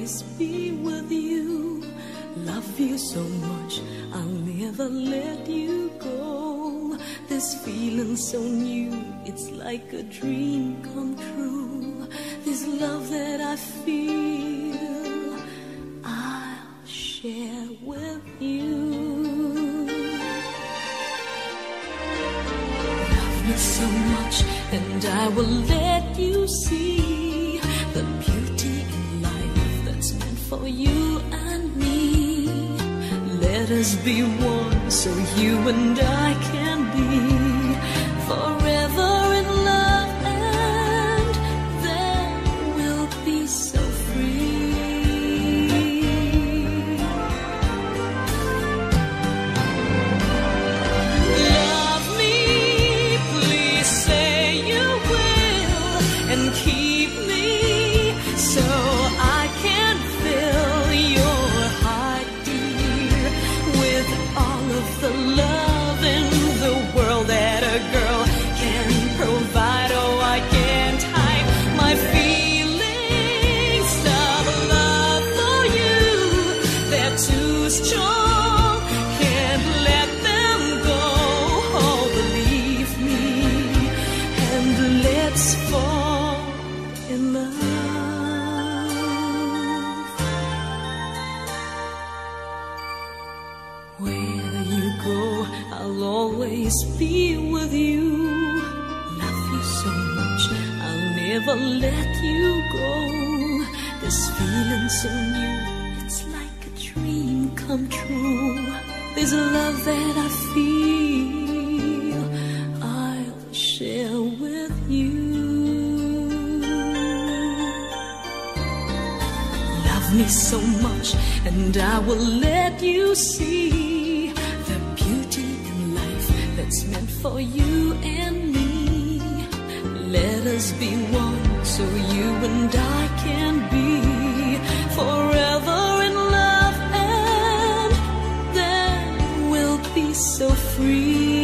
always be with you. Love you so much, I'll never let you go. This feeling so new, it's like a dream come true. This love that I feel, I'll share with you. Love me so much, and I will let you see the beauty in life that's meant for you and me. Let us be one so you and I can be forever in love, and then we'll be so free. Love me, please say you will, and keep me so I can fill your heart, dear, with all of the love in the world that a girl can provide. Oh, I can't hide my feelings of love for you. They're too strong, can't let them go. Oh, believe me, and let's fall in love. Where you go, I'll always be with you. Love you so much, I'll never let you go. This feeling so new, it's like a dream come true. This love that I feel, I'll share with you. Love me so much, and I will let you see the beauty in life that's meant for you and me. Let us be one so you and I can be forever in love, and then we'll be so free.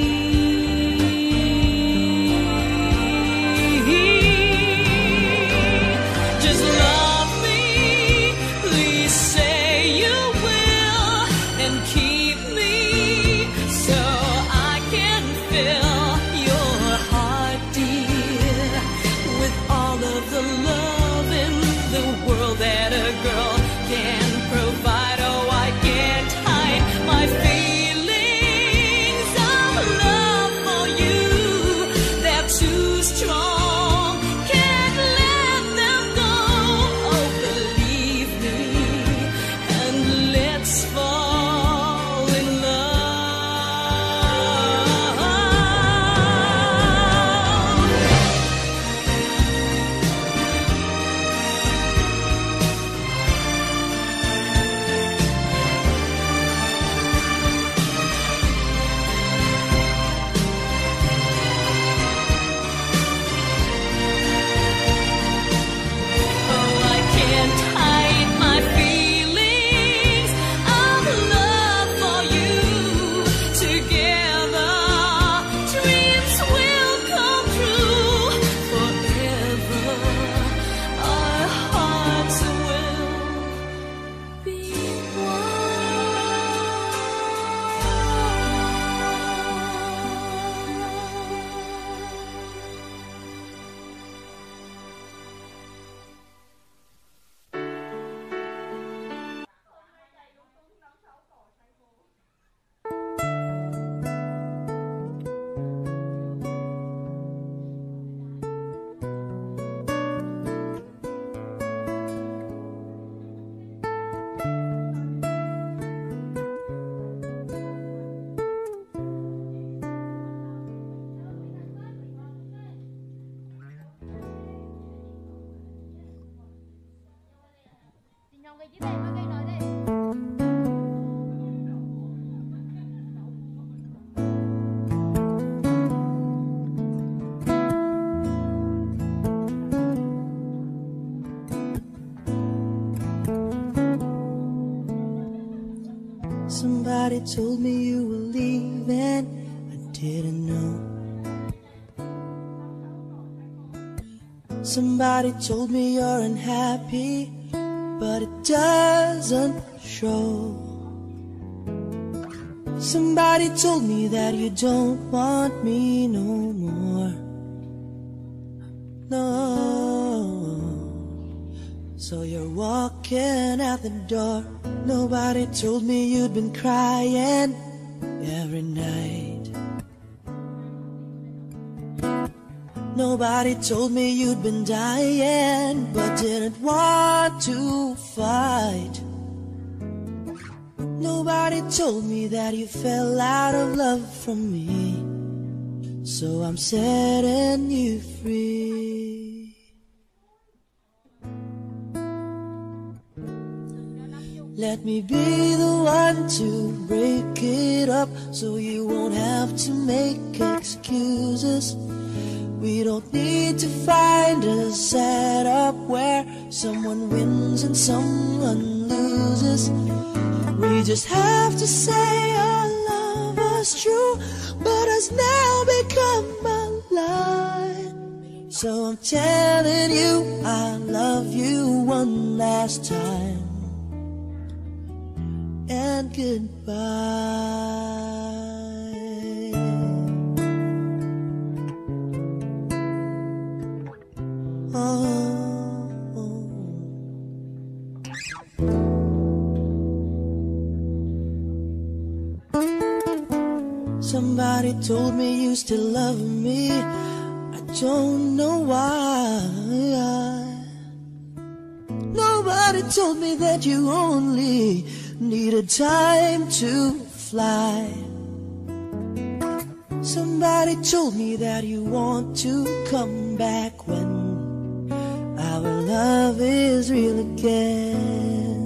Just love me, please say you will, and keep me so I can fill your heart, dear, with all of the love in the world that a girl can provide. Oh, I can't hide my feelings of love for you. They're too strong, can't let them go. Oh, believe me, and let's fall in love. Oh, I can't hide my feelings of love for you. Together, dreams will come true. Forever, our hearts will be Somebody told me you were leaving, I didn't know. Somebody told me you're unhappy, but it doesn't show. Somebody told me that you don't want me no more. No. So you're walking out the door. Nobody told me you'd been crying every night. Nobody told me you'd been dying, but didn't want to fight. Nobody told me that you fell out of love from me. So I'm setting you free. Let me be the one to break it up, so you won't have to make excuses. We don't need to find a setup where someone wins and someone loses. We just have to say our love was true, but has now become a lie. So I'm telling you I love you one last time, and goodbye. Somebody told me you still love me. I don't know why. Nobody told me that you only needed time to fly. Somebody told me that you want to come back when our love is real again.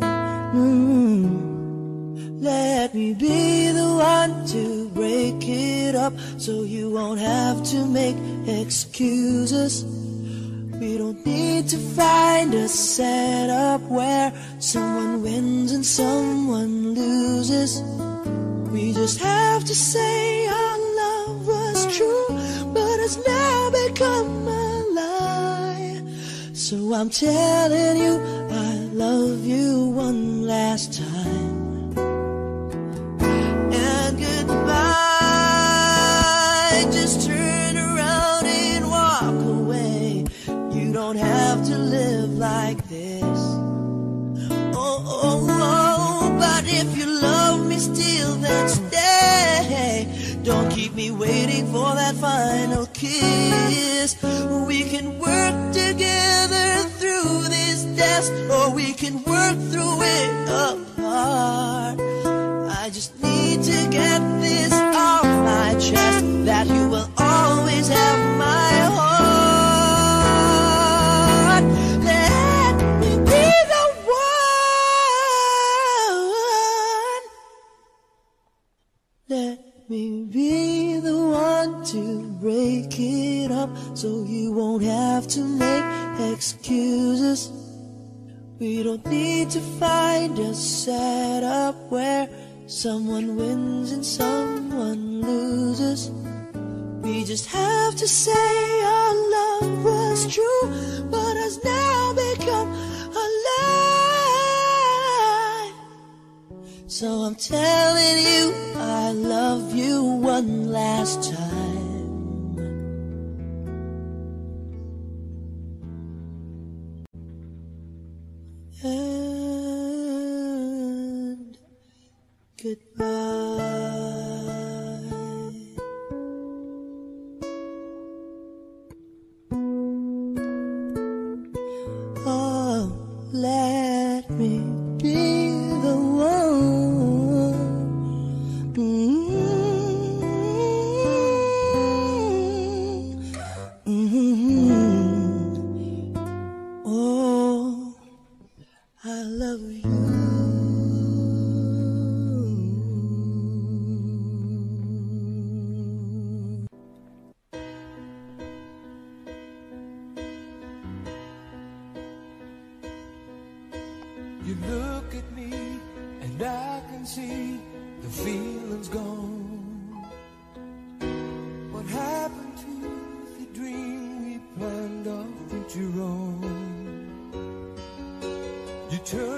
Let me be the one to break it up, so you won't have to make excuses. We don't need to find a setup where someone wins and someone loses. We just have to say our love was true, but it's now become a lie. So I'm telling you I love you one last time, and goodbye. Just turn around and walk away. You don't have to live like this. Oh, but if you love me still, then stay. Don't keep me waiting for that final kiss. We can work together through this test, or we can work through it apart. I just need to get this off my chest, that you will always have my heart. Let me be the one. Let me be the one to break it up, so you won't have to make excuses. We don't need to find a setup where someone wins and someone loses. We just have to say our love was true, but has now become a lie. So I'm telling you I love you one last time, and goodbye. Oh, let me be the one. Oh, I love you. You look at me and I can see the feeling's gone. What happened to the dream we planned off with your own? You turn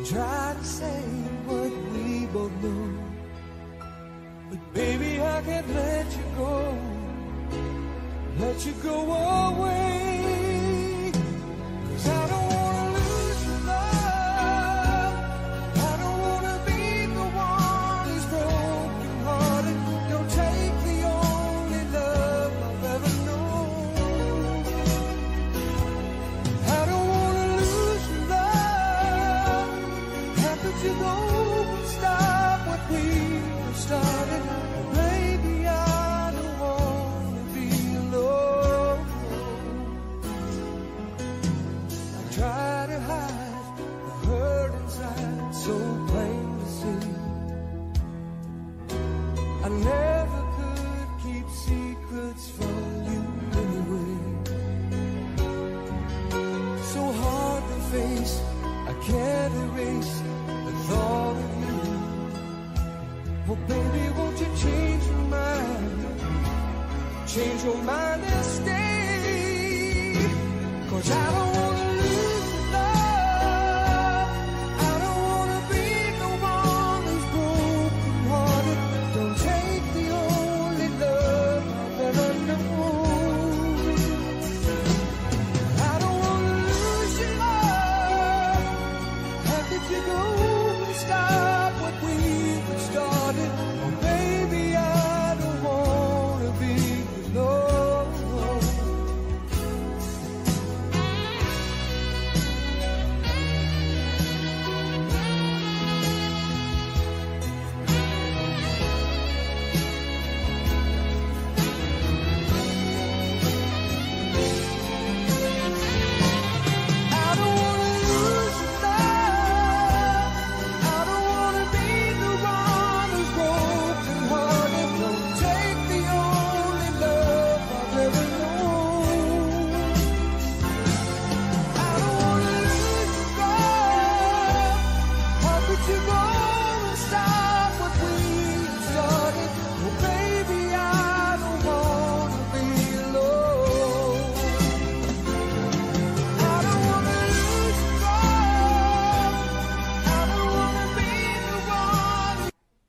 try to say what we both know, but baby, I can't let you go away. 'Cause I don't wanna lose your love. I don't wanna be the one who's broken hearted. Don't take the only love I've ever known. I don't wanna lose your love. How could you go and stop what we started? Baby, I don't wanna be alone. I try to hide the hurt inside, so plain to see. I never could keep secrets from you anyway. So hard to face, I can't erase the thought of you. Well, baby, won't you change your mind? Change your mind and stay. 'Cause I don't wanna lose your love. I don't wanna be the one who's broken hearted. Don't take the only love I've ever known. I don't wanna lose your love. How could you go and stop what we've started? Oh, baby, I don't wanna be alone. I don't wanna lose your love. I don't wanna be the one who's broken hearted. Don't take the only love I've ever known. I don't wanna lose your love. How could you go and stop what we started? Well, baby, I don't wanna be alone. I don't wanna lose your love. I don't wanna be the one.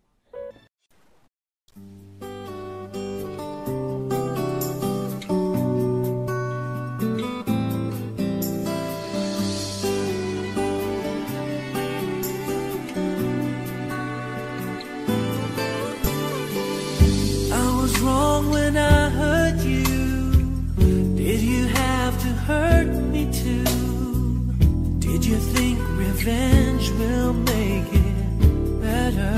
I was wrong when I hurt you. Did you have to hurt me too? Did you think revenge will make it better?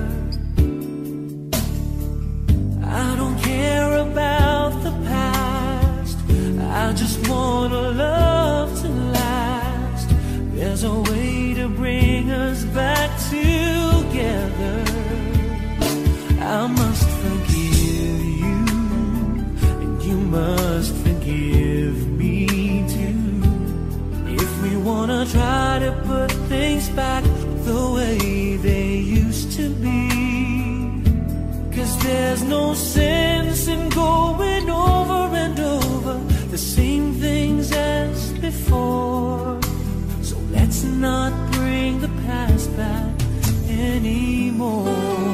I don't care about the past. I just want a love to last. There's a way to bring us back together. I must forgive you, and you must forgive me too. If we wanna try to put things back the way they used to be. 'Cause there's no sense in going over and over the same things as before. So let's not bring the past back anymore.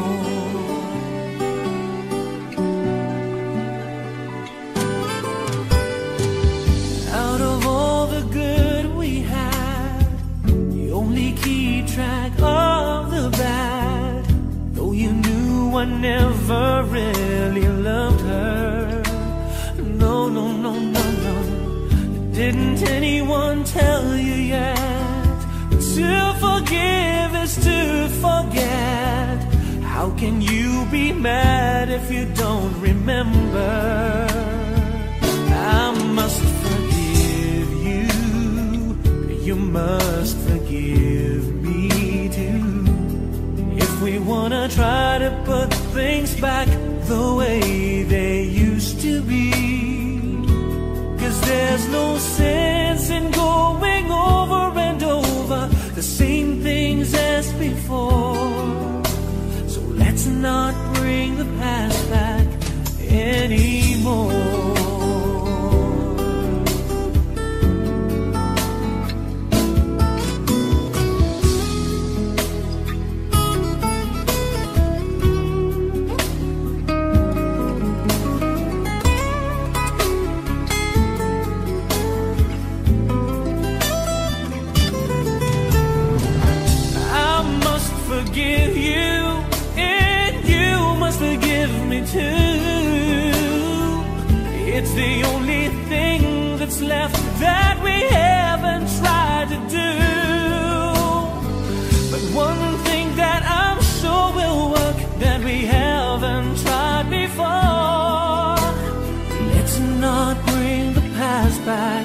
Out of all the good we had, you only keep track of the bad. Though you knew I never really loved her. No, no, no, no, no. Didn't anyone tell you yet? To forgive is to forget. How can you be mad if you don't remember? I must forgive you. You must forgive me too. If we wanna try to put things back the way they used to be. 'Cause there's no sense in going over and over the same things as before. So let's not bring the past back anymore. forgive you, and you must forgive me too. It's the only thing that's left that we haven't tried to do. But one thing that I'm sure will work that we haven't tried before. Let's not bring the past back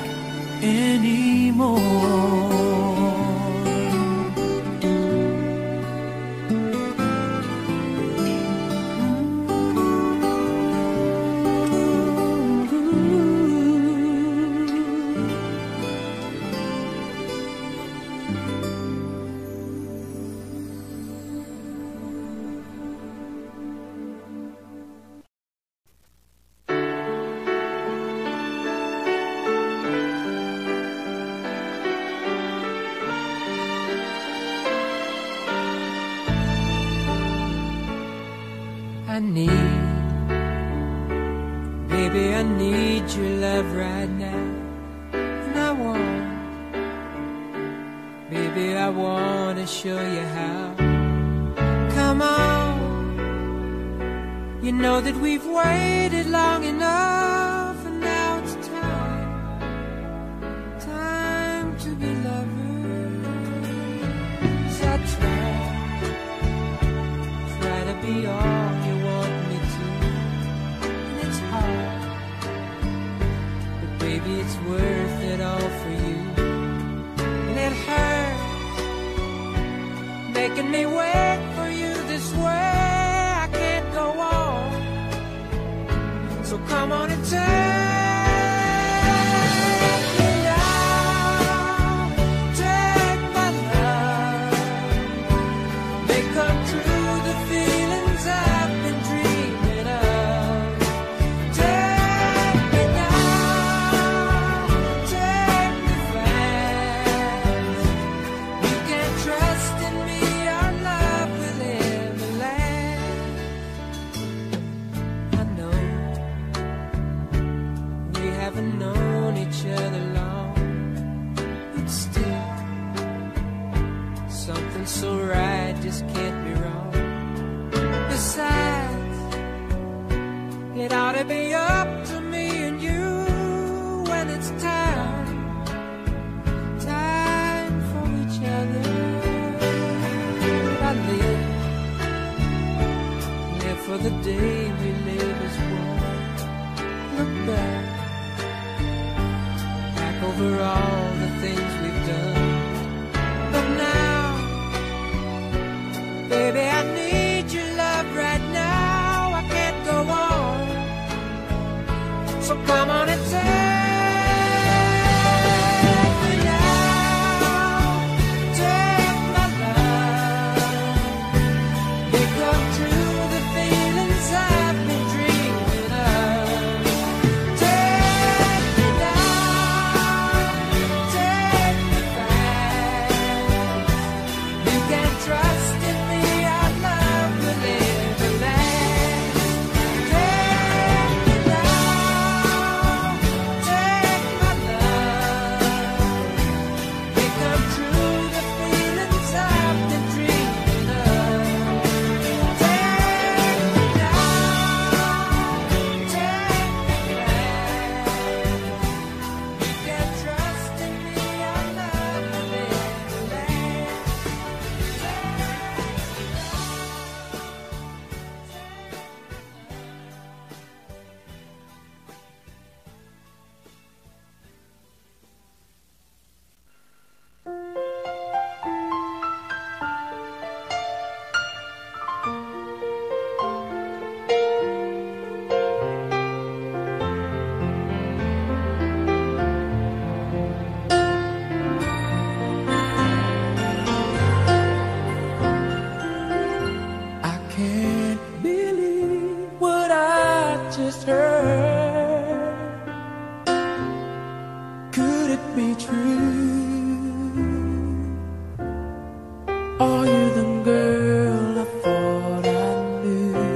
anymore. Baby, I need your love right now. And baby, I want to show you how. Come on, you know that we've waited long enough, and now it's time to be lovers. I try to be all you want me to, and it's hard, but baby, it's worth it all for you. And it hurts making me wait for you this way. I can't go on, so come on and take me now, take my love, make come true the feelings I've been dreaming of. Take me now, take me fast. You can trust in me, our love will ever last. I know we haven't known each other long, but still something so right just can't be wrong. Besides, it ought to be up to me and you when it's time for each other. I live for the day we live as one. Look back over all the things we've done. But now, baby, I need your love right now. I can't go on, so come on and take me now, take my love, make come true the feelings I've been dreaming of. Take me now, take me fast. You can trust in me, our love will never last. Take me now, take my love, make come true the feelings I've been dreaming of. Take me now, take me fast. You can trust in me, our love will never last. I can't believe what I just heard. Could it be true? Are you the girl I thought I knew?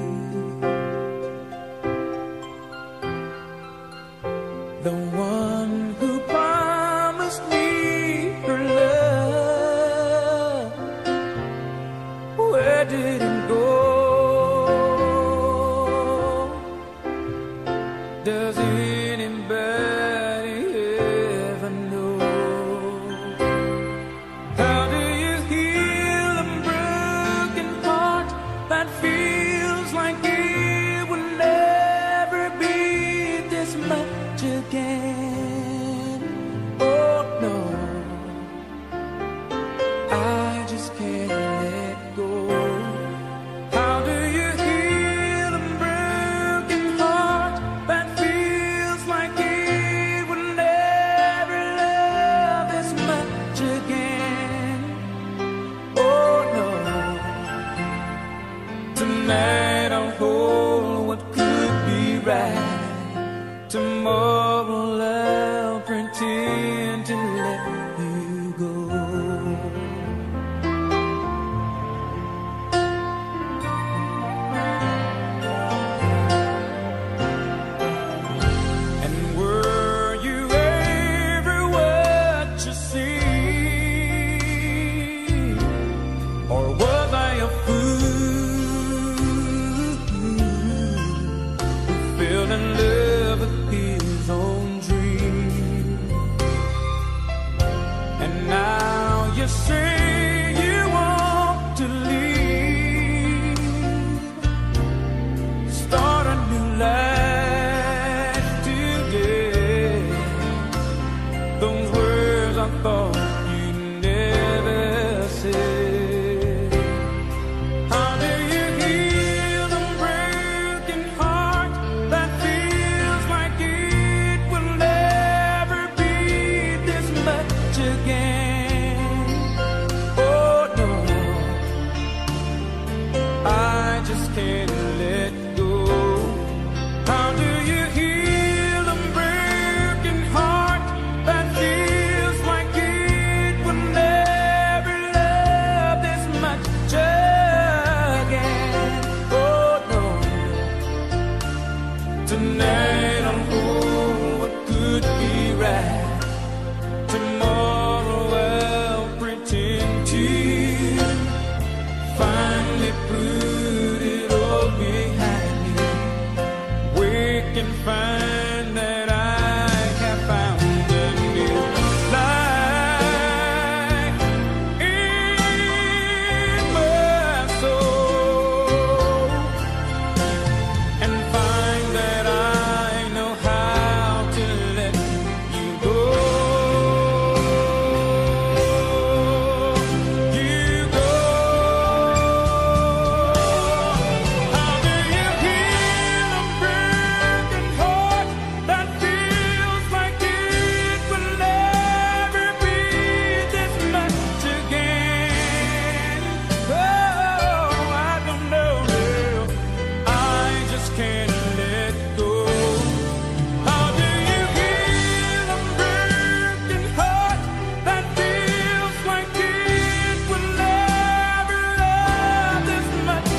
The one who promised me her love didn't go. Does anybody ever know? How do you heal a broken heart that feels like it will never be this much again? Oh no, I just can't let go. How do you heal a broken heart that feels like it will never love this much again? Oh no, tonight I'll hold what could be right. Tomorrow I'll pretend to let you go. And were you ever what you see? Or was I a fool who fell in love with his own dream? And now you say you want to leave, start a new life today. Those words I thought you'd never say. How do you heal a broken heart that feels like it will never be this much again? Oh no, I just can't let go. How do you heal a broken heart that feels like it will never love this much again? Oh no, tonight I'll hold what could be right. Tomorrow I'll pretend to finally put it all behind me. Wake and find that I have found a new life in my soul, and find that I know how to let you go. You go. How do you heal a broken heart that feels like it will never be this much again? Oh, I don't know. I just can't let go. How do you heal a broken heart that feels like it will never love this much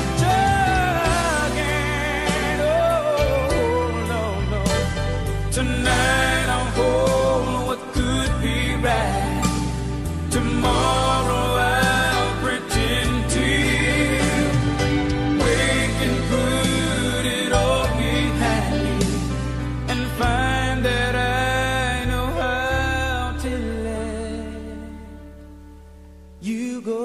again? Oh no, no. Tonight I'll hold what could be right. Tomorrow I'll pretend to wake and put it all behind me, and find that I know how to let you go.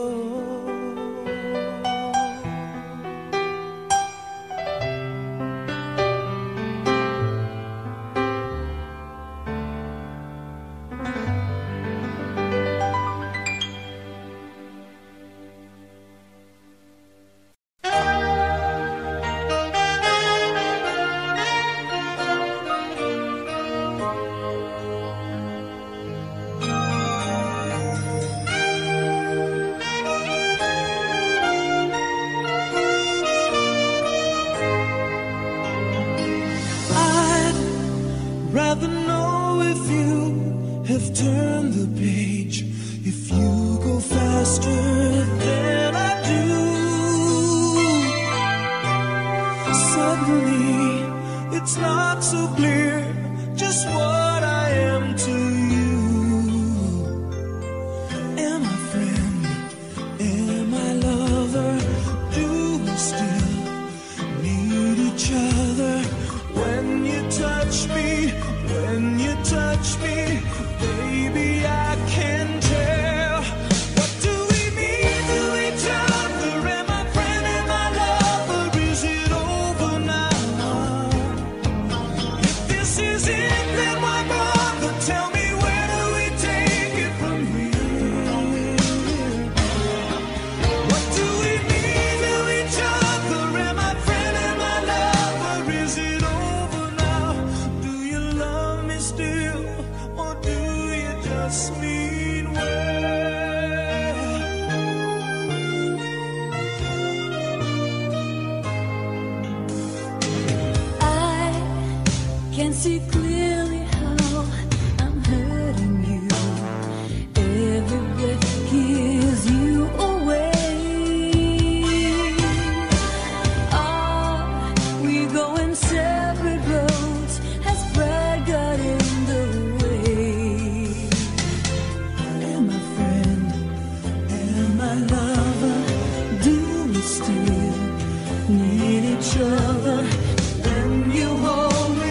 see clearly how I'm hurting you. Every breath gives you away. Oh, we go in separate roads as pride got in the way. And my friend and my lover, do we still need each other? When you hold me,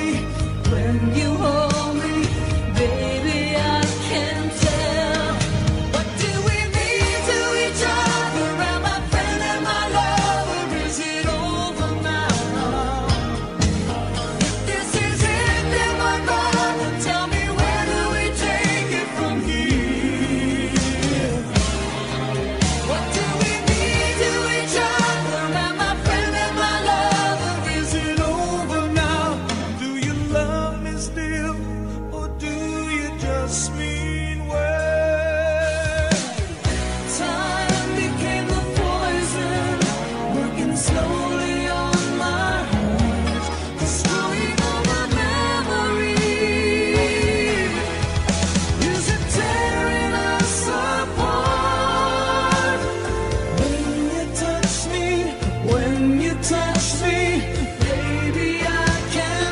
baby, I can tell. What do we mean to each other? Am I friend and my lover? Is it over now? If this is it, then my brother, tell me where do we take it from here? What do we mean to each other? Am I friend and my lover? Is it over now? Do you love me still, or do you just mean well? Time became the poison, working slowly on my heart, destroying all my memories. Is it tearing us apart? When you touch me, baby, I can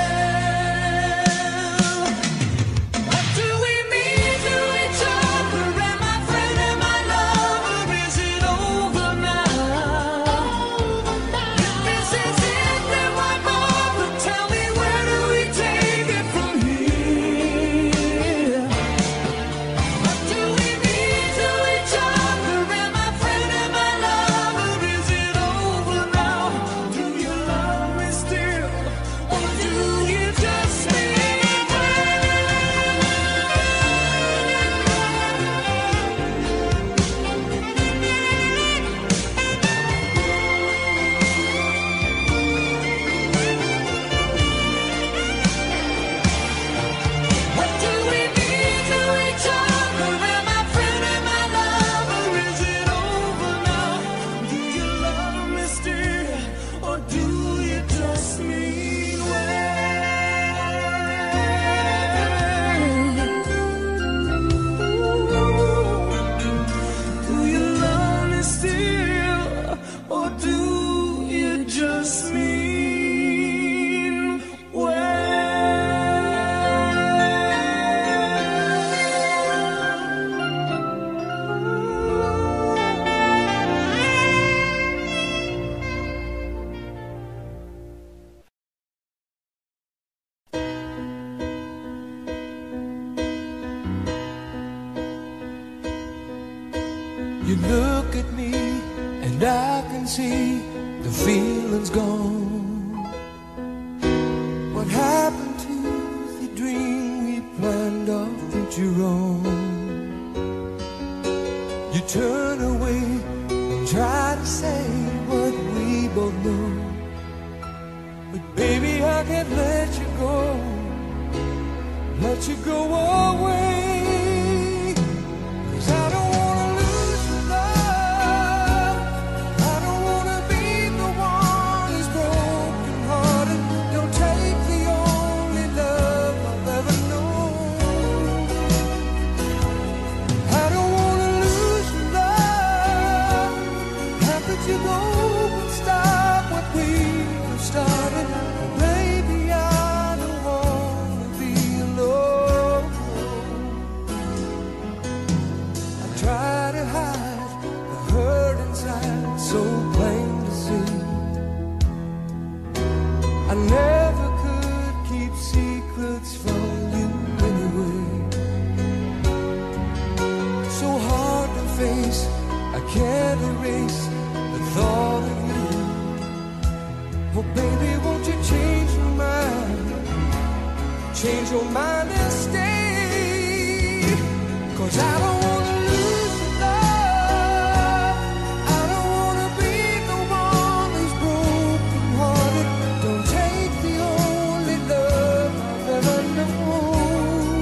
tell. What do we mean to each other? Am I friend and my lover? Is it over now? If this is it, then my brother, tell me where do we take it from here? What do we mean to each other? Am I friend and my lover? Is it over now? Do you love me still, or do you just mean What do we mean to each other? Am I friend and my lover? Is it over now? Do you love me still, or do you just mean well? Do you love me still, or do you just mean well? You look at me and I can see the feeling's gone. What happened to the dream we planned our future on? You turn away and try to say what we both know, but baby, I can't let you go away. 'Cause I don't wanna lose your love. I don't wanna be the one who's broken hearted. Don't take the only love I've ever known. I don't wanna lose your love. How could you go and stop what we have started? Baby, I don't wanna be alone. I try to hide the hurt inside, so plain to see. I never could keep secrets from you anyway. So hard to face, I can't erase the thought of you. Oh baby, won't you change your mind? Change your mind and stay. 'Cause I don't wanna lose your love. I don't wanna be the one who's broken hearted. Don't take the only love I've ever known.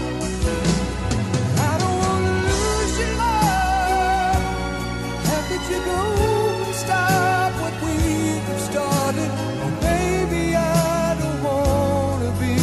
I don't wanna lose your love. How could you go and stop what we have started? Oh baby, I don't wanna be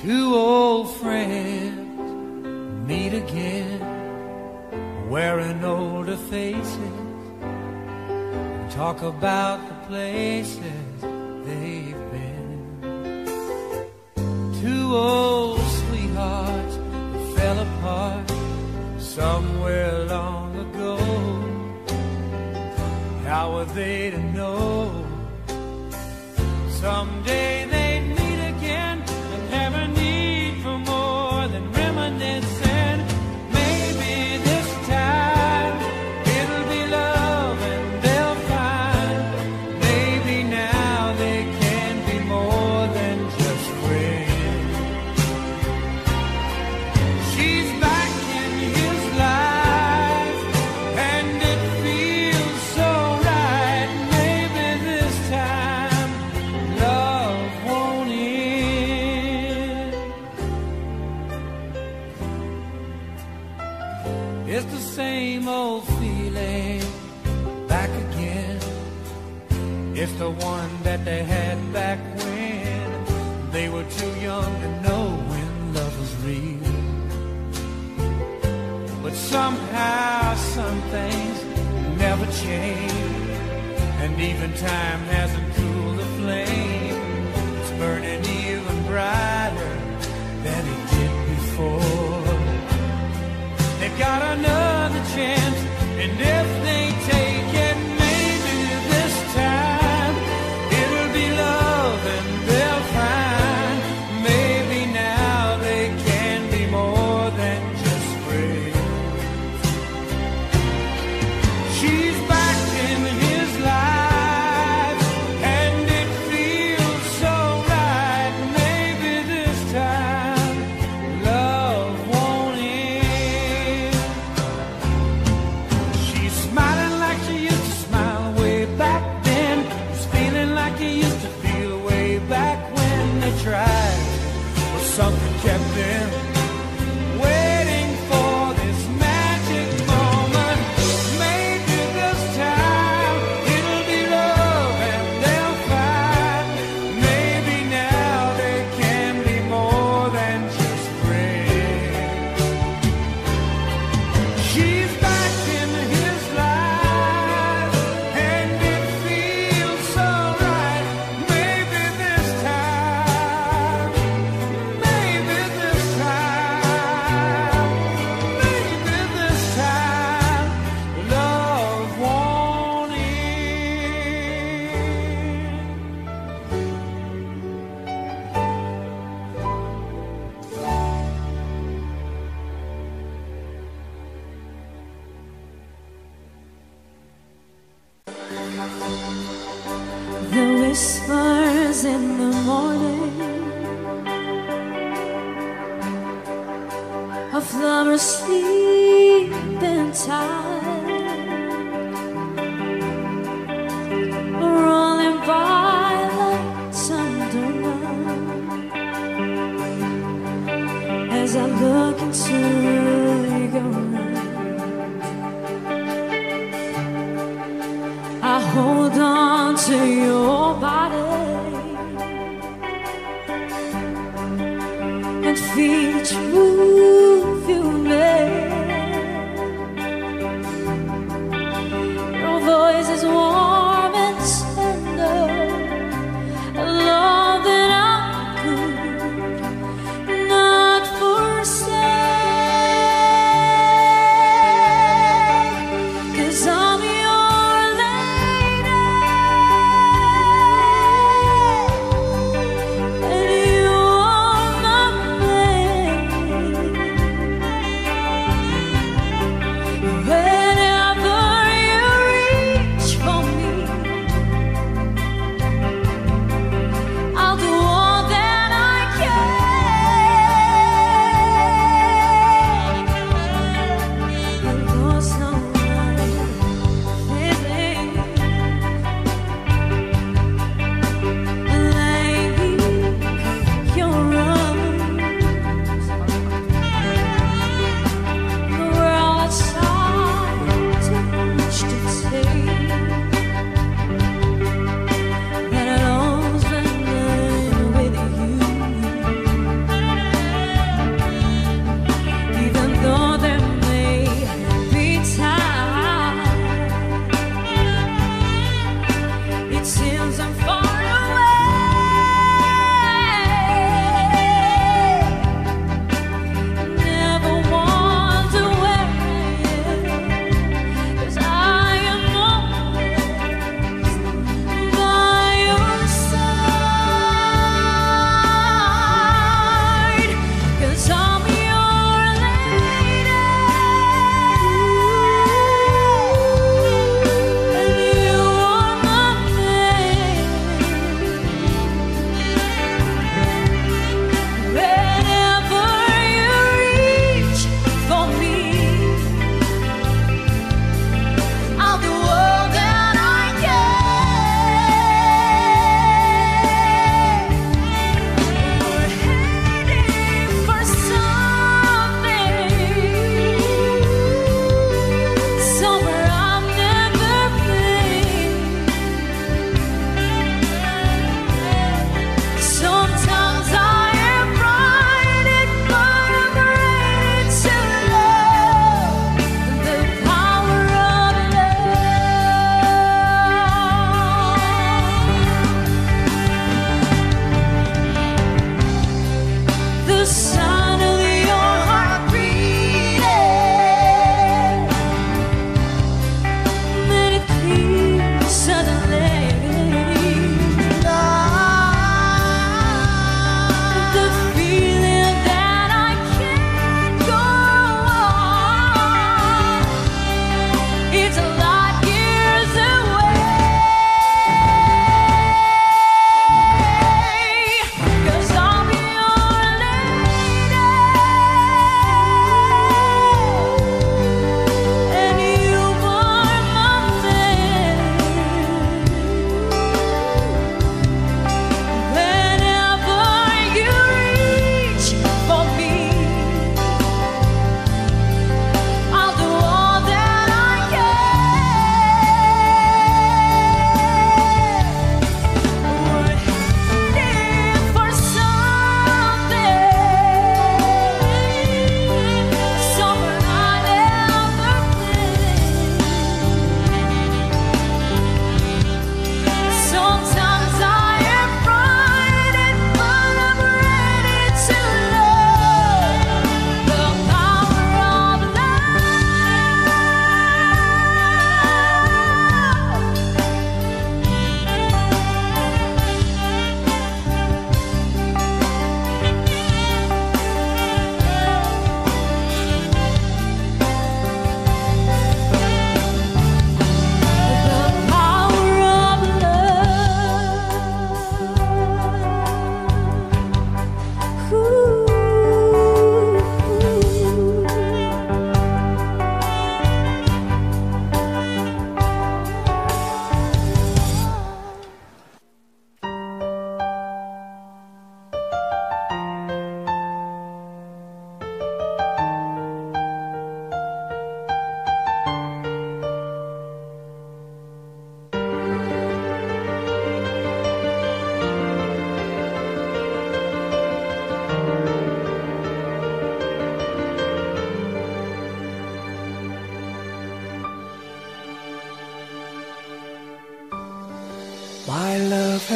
Two old friends meet again, wearing older faces, and talk about the places they've been. Two old sweethearts that fell apart somewhere long ago. How were they to know someday they'd meet again and have a need for more than reminiscing? Maybe this time it'll be love and they'll find maybe now they can be more than just friends. She's back in his life and it feels so right. Maybe this time love won't end. It's the same old feeling back again. It's the one that they had back when they were too young to know when love was real. But somehow some things never change, and even time hasn't cooled the flame. It's burning even brighter than it did before. They've got another chance, and if they take it, maybe this time it'll be love and they'll find maybe now they can be more than just friends. She's back in his life and it feels so right. Maybe this time love won't end. She's smiling like she used to smile way back then. She's feeling like he used to feel way back when they tried. But something kept them waiting for this magic moment. Maybe this time it'll be love and they'll find maybe now they can be more than just friends. She's back in his life and it feels so right. Maybe this time, maybe this time, maybe this time love won't end. The whispers in the morning of lovers sleeping tight, rolling by like thunderlight as I look into your eyes. I hold on to your body and feel the truth you made. Your voice is warm and tender, a love that I could not forsake. 'Cause I'm your lady and you are my man.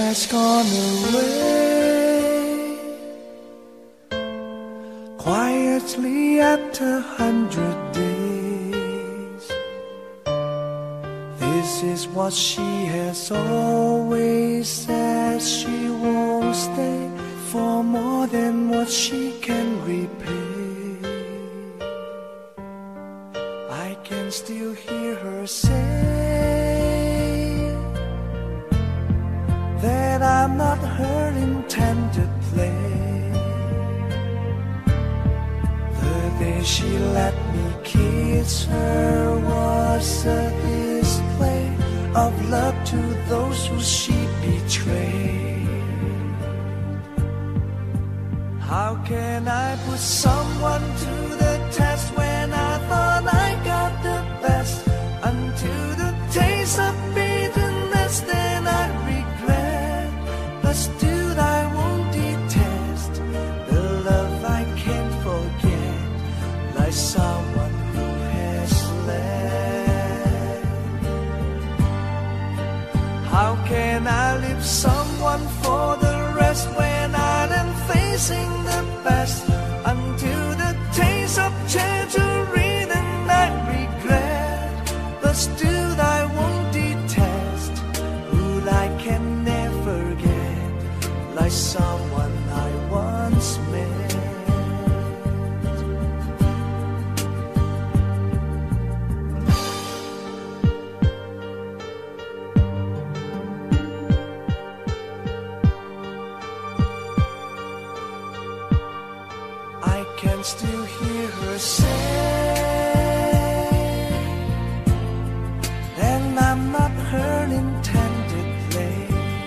has gone away quietly after 100 days. This is what she has always said. She won't stay for more than what she can repay. I can still hear her say that I'm not her intended play. The day she let me kiss her was a display of love to those who she betrayed. How can I put someone to the test when I thought I got the best? Until the taste of bitterness, then I regret. But still I won't detest the love I can't forget, like someone who has left. How can I leave someone for the rest when I am facing the best? Until the taste of treasury, then I regret. But still I won't detest who I can never get, like someone I once met. I can still hear her say, and I'm not her intended play.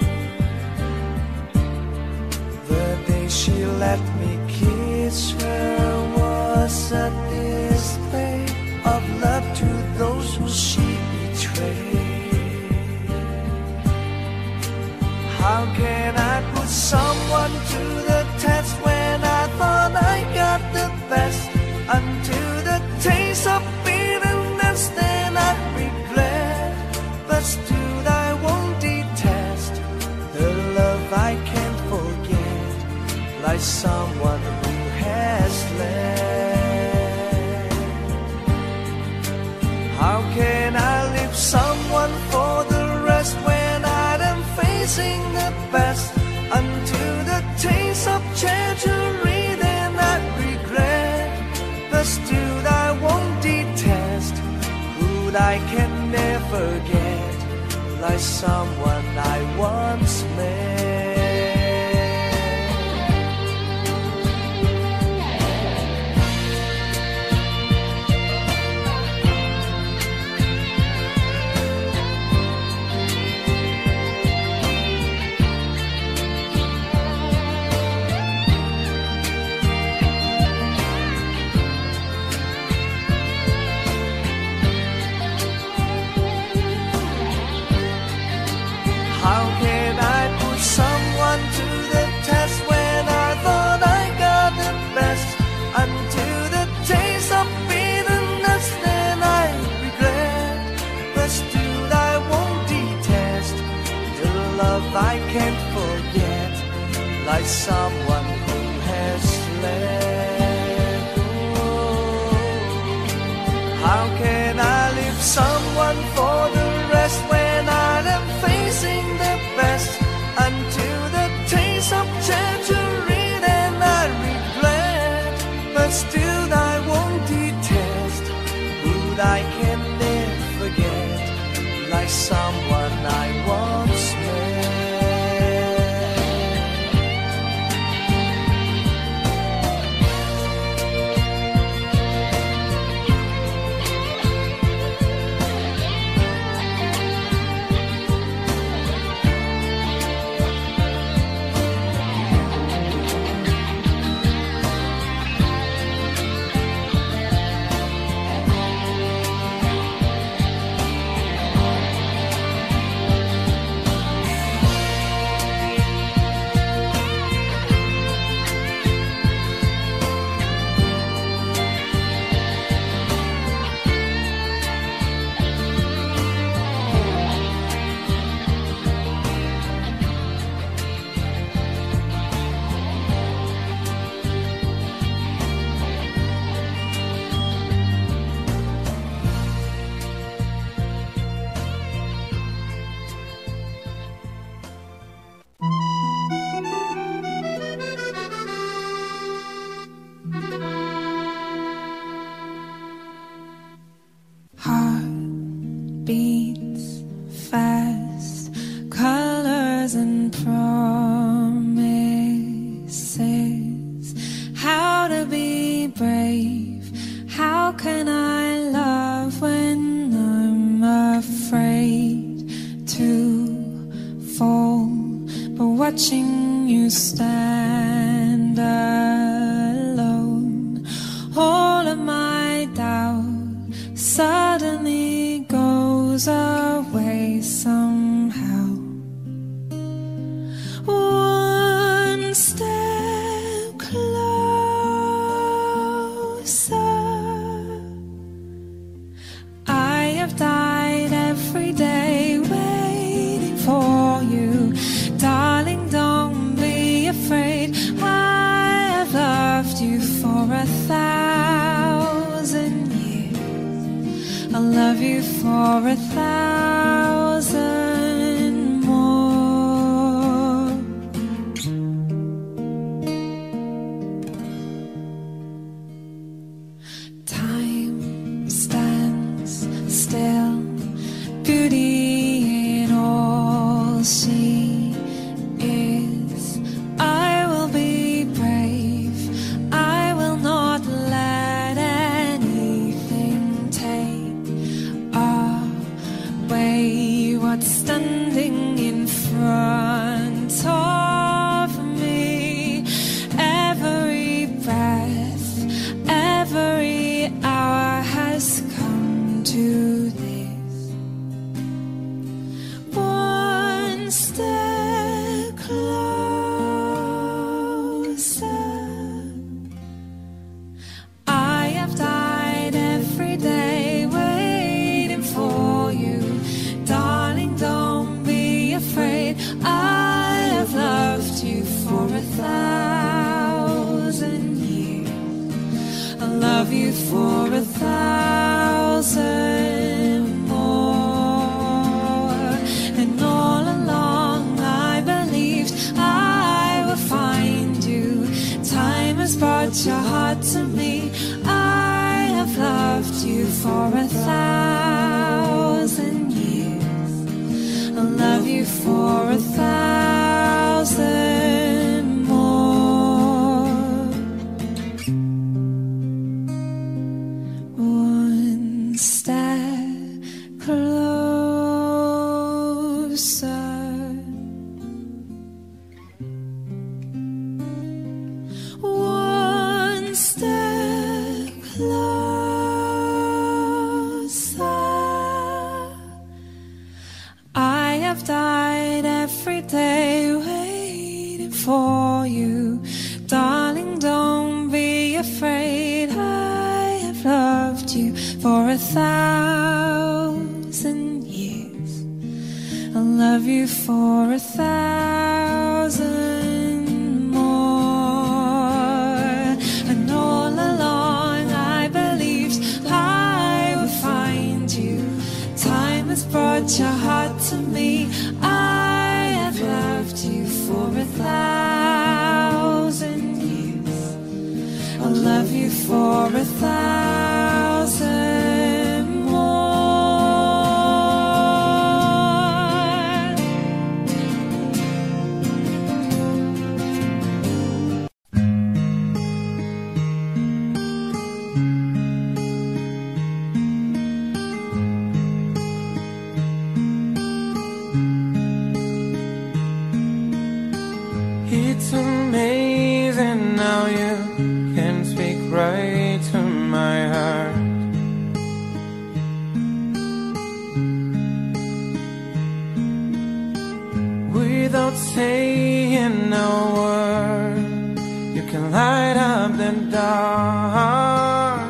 The day she let me kiss her was a display of love to those who she betrayed. How can I put someone to the test when I thought I got the best? Until the taste of bitterness, then I regret. But still I won't detest the love I can't forget, like someone who has left. How can I leave someone for the rest when I am facing the best? Until the taste of treasury, then I regret. But still I won't detest who I can never get, like someone I once met. How can I put someone to the test when I thought I got the best? Until the taste of bitterness, then I regret. But still I won't detest the love I can't forget, like someone who has left. Oh, how can I leave someone for the rest when I am facing the best? Until the taste of treasury, then I regret. But still I won't detest who I can never forget, like someone I once met. stand alone. All of my doubt suddenly goes away somehow. One step closer. I have died every day waiting for you. Darling, don't be afraid. I have loved you for 1,000 years. I'll love you for 1,000 more. Time stands still, beauty in all she is. I will be brave, I will not let anything take away what's standing in front of me. Every breath, every hour has come to this. One step closer. I have died every day waiting for you. Darling, don't be afraid. I have loved you for 1,000 years. I'll love you for 1,000 more. And all along I believed I would find you. Time has brought your heart to me. I have loved you for 1,000 years. I'll love you for 1,000 more. One step closer. One step closer. I have died every day waiting for you. Darling, don't be afraid. I have loved you for 1,000 years. I'll love you for 1,000 more. And all along I believed I would find you. Time has brought your heart to me. I have loved you for 1,000 years. I'll love you for 1,000 more. It's amazing how you can speak right to my heart. Without saying a word, you can light up the dark.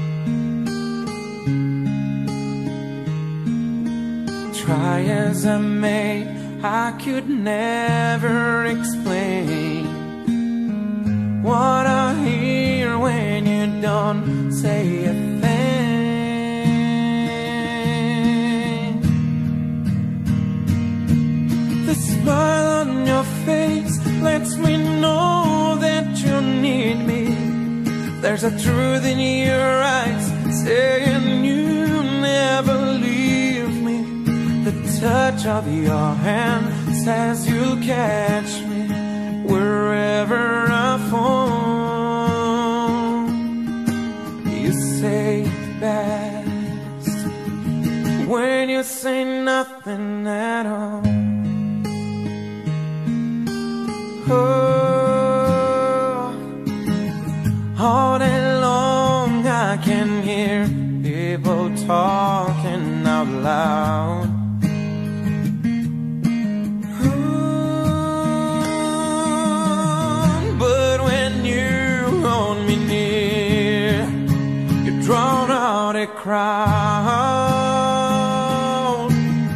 Try as I may, I could never explain what I hear when you don't say a thing. The smile on your face lets me know that you need me. There's a truth in your eyes saying you never leave me. The touch of your hand says you'll catch me wherever I fall. You say it best when you say nothing at all. Oh. talking out loud. But when you hold me near, you drown out a crowd.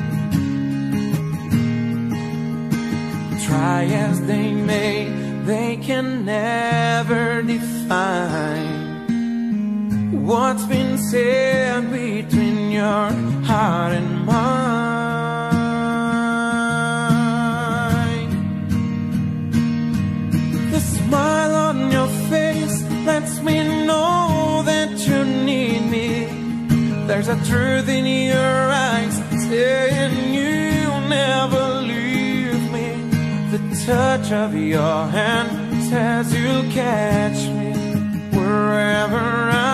Try as they may, they can never define what's been said between your heart and mine. The smile on your face lets me know that you need me. There's a truth in your eyes saying you'll never leave me. The touch of your hand says you'll catch me wherever I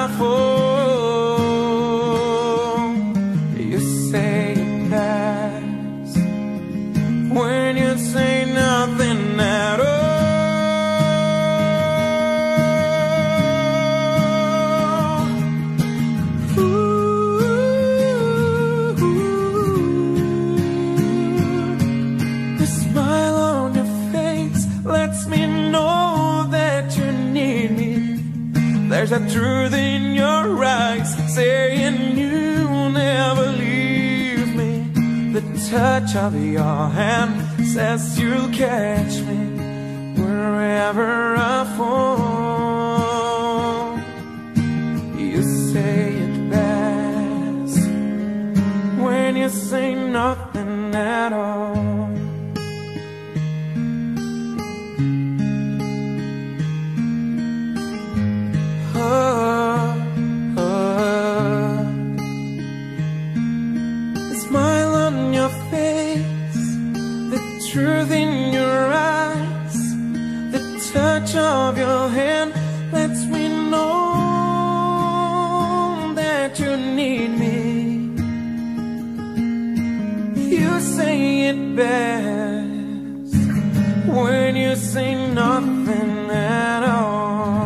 fall. You say it best when you say nothing at all. The smile on your face lets me know that you need me. There's a truth in your eyes saying you'll never leave me. The touch of your hand says you'll catch me wherever I fall. You say it best when you say nothing at all. The smile on your face, the truth in your eyes, the touch of your hand lets me know that you need me. You say it best when you say nothing at all.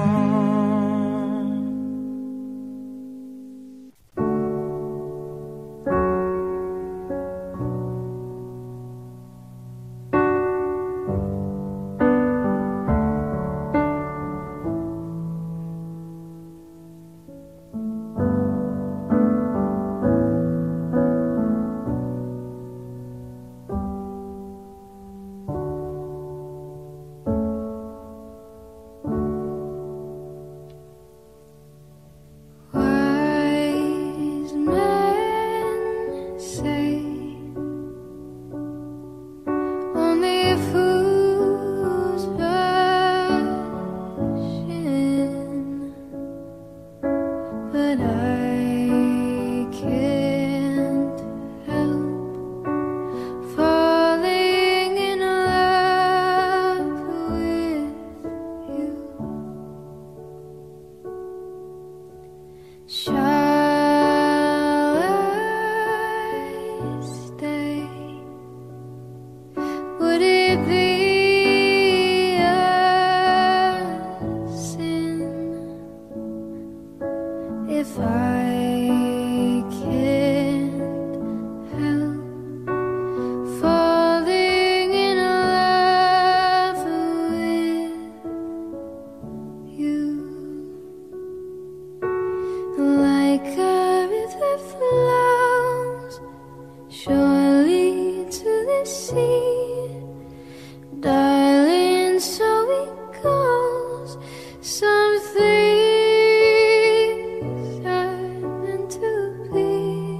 Wise men say only fools rush in, but I can't help falling in love with you. Shall I stay? Would it be a sin if I can't help falling in love with you? Like a river flows surely to the sea, darling, so it goes. Some things are meant to be.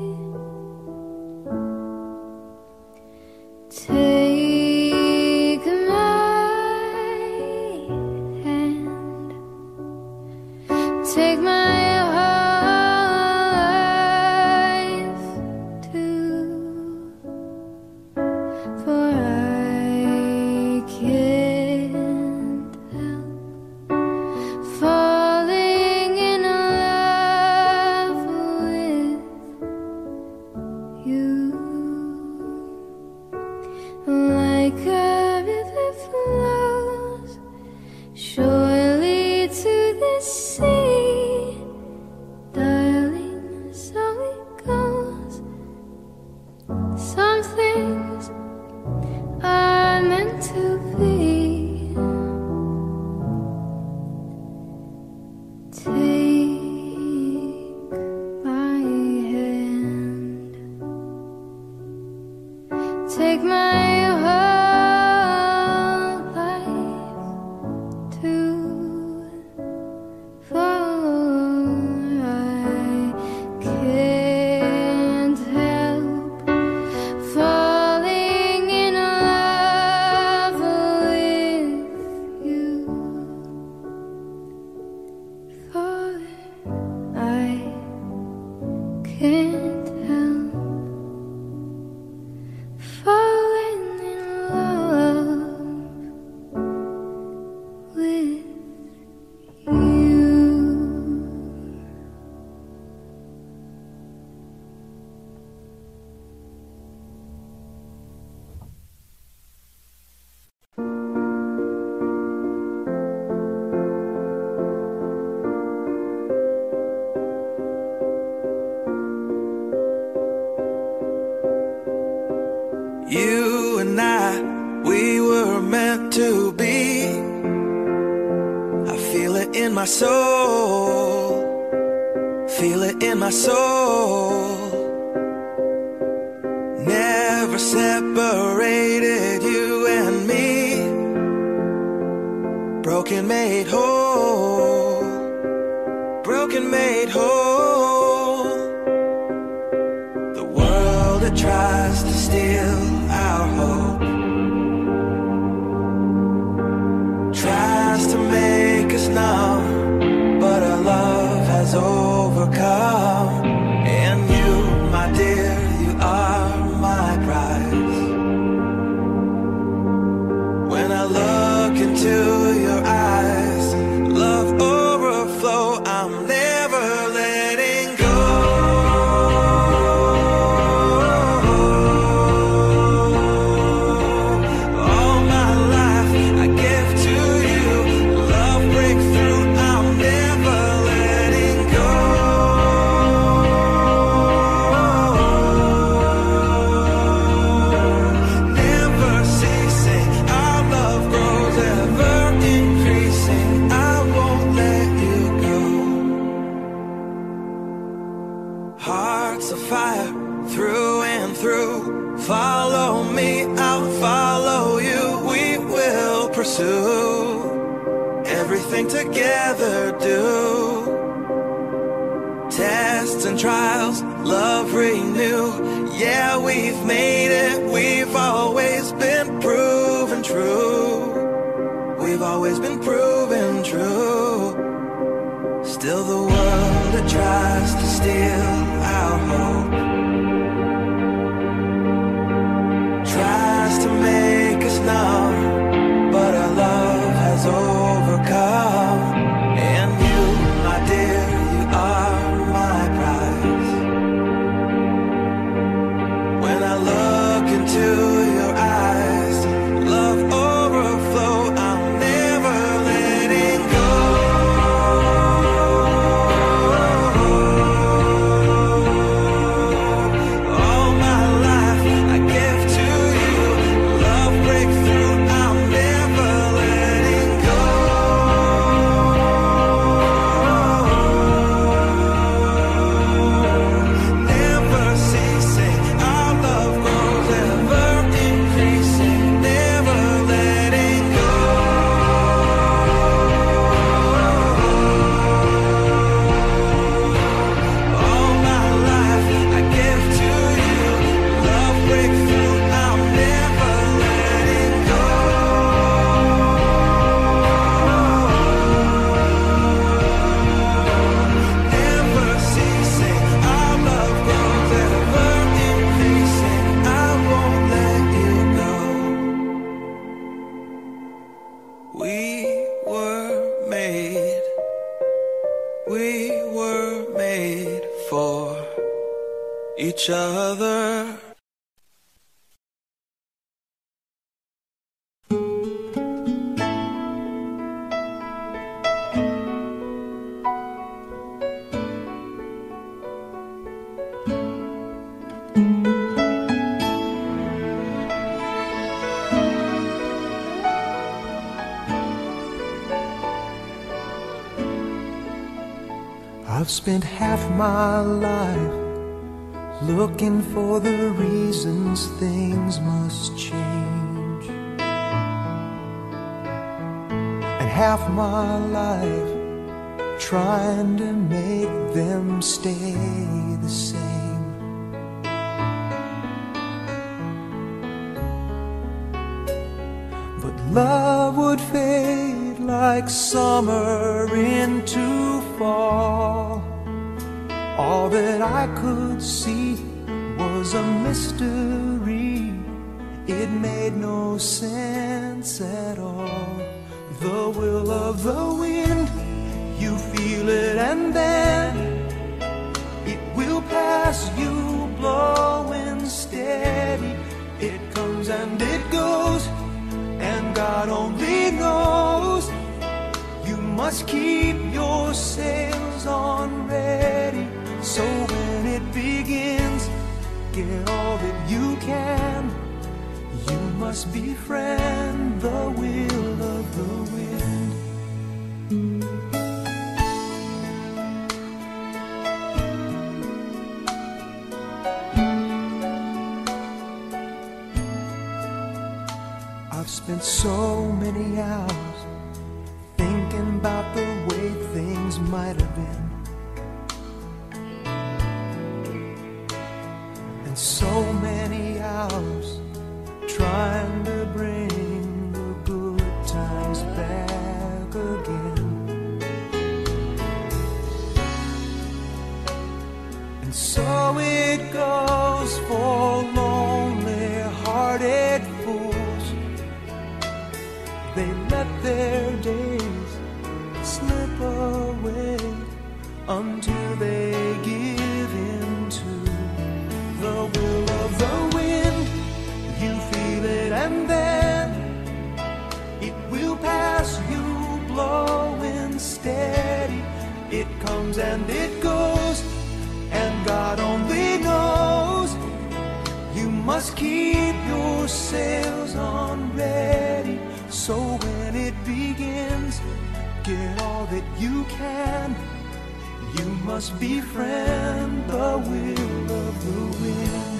Take my hand, take my life too, for I can't help falling in love with you. Like a river flows surely to the sea, my soul, feel it in my soul. Never separated you and me. Broken made whole, broken made whole. The world that tries to steal our hope tries to make us numb, but our love has overcome. And you, my dear, you are my prize. When I look into your eyes, love overflow, I'm never letting go. All my life I give to you, love breakthrough, I'm never letting go. Never ceasing, our love grows ever increasing. I won't let you go. Hearts of fire through and through. Follow me, I'll follow you. We will pursue everything together. Do tests and trials, love renew. Yeah, we've made it. We've always been proven true. We've always been proven true. Still the world that tries to steal our hope tries to make us numb, but our love has overcome. And you, my dear, you are my prize. When I look into your eyes, love overflow, I'm never letting go. All my life I give to you, love breakthrough, I'm never letting go. Never ceasing, our love grows ever increasing. Never letting go. All my life I give to you, love breakthrough, I'm never letting go. Never ceasing, our love grows ever increasing. I won't let you go. We were made for each other. I've spent half my life looking for the reasons things must change, and half my life trying to make them stay the same. But love would fade like summer into fall. All that I could see was a mystery. It made no sense at all. The will of the wind, you feel it and then it will pass you, blowing steady. It comes and it goes, and God only knows. You must keep your sails on ready, so when it begins, get all that you can. You must befriend the will of the wind. spent so many hours thinking about the way things might have been. And so many hours trying to bring the good times back again. And so it goes for lonely-hearted fools. They let their days slip away until they give in to the will of the wind. You feel it and then it will pass you, blowing steady. It comes and it goes, and God only knows. You must keep your sails on ready, so when it begins, get all that you can. You must befriend the will of the wind.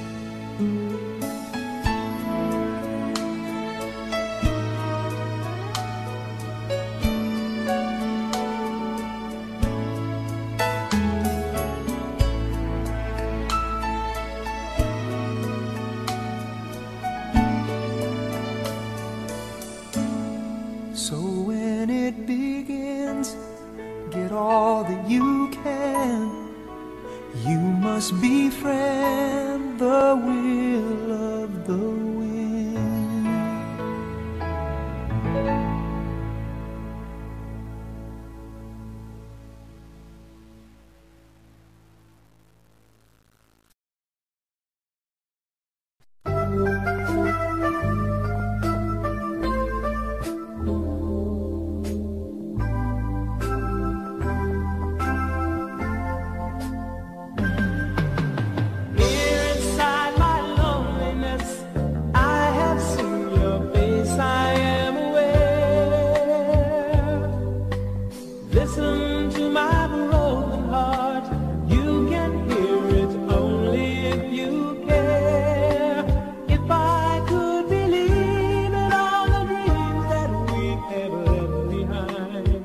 So when it begins, get all that you can. You must befriend the will of the wind. Here inside my loneliness, I have seen your face, I am aware. Listen to my broken heart, you can hear it only if you care. If I could believe in all the dreams that we have left behind,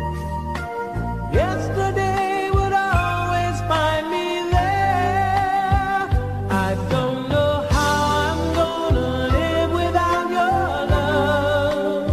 yesterday would always find me there. I don't know how I'm gonna live without your love.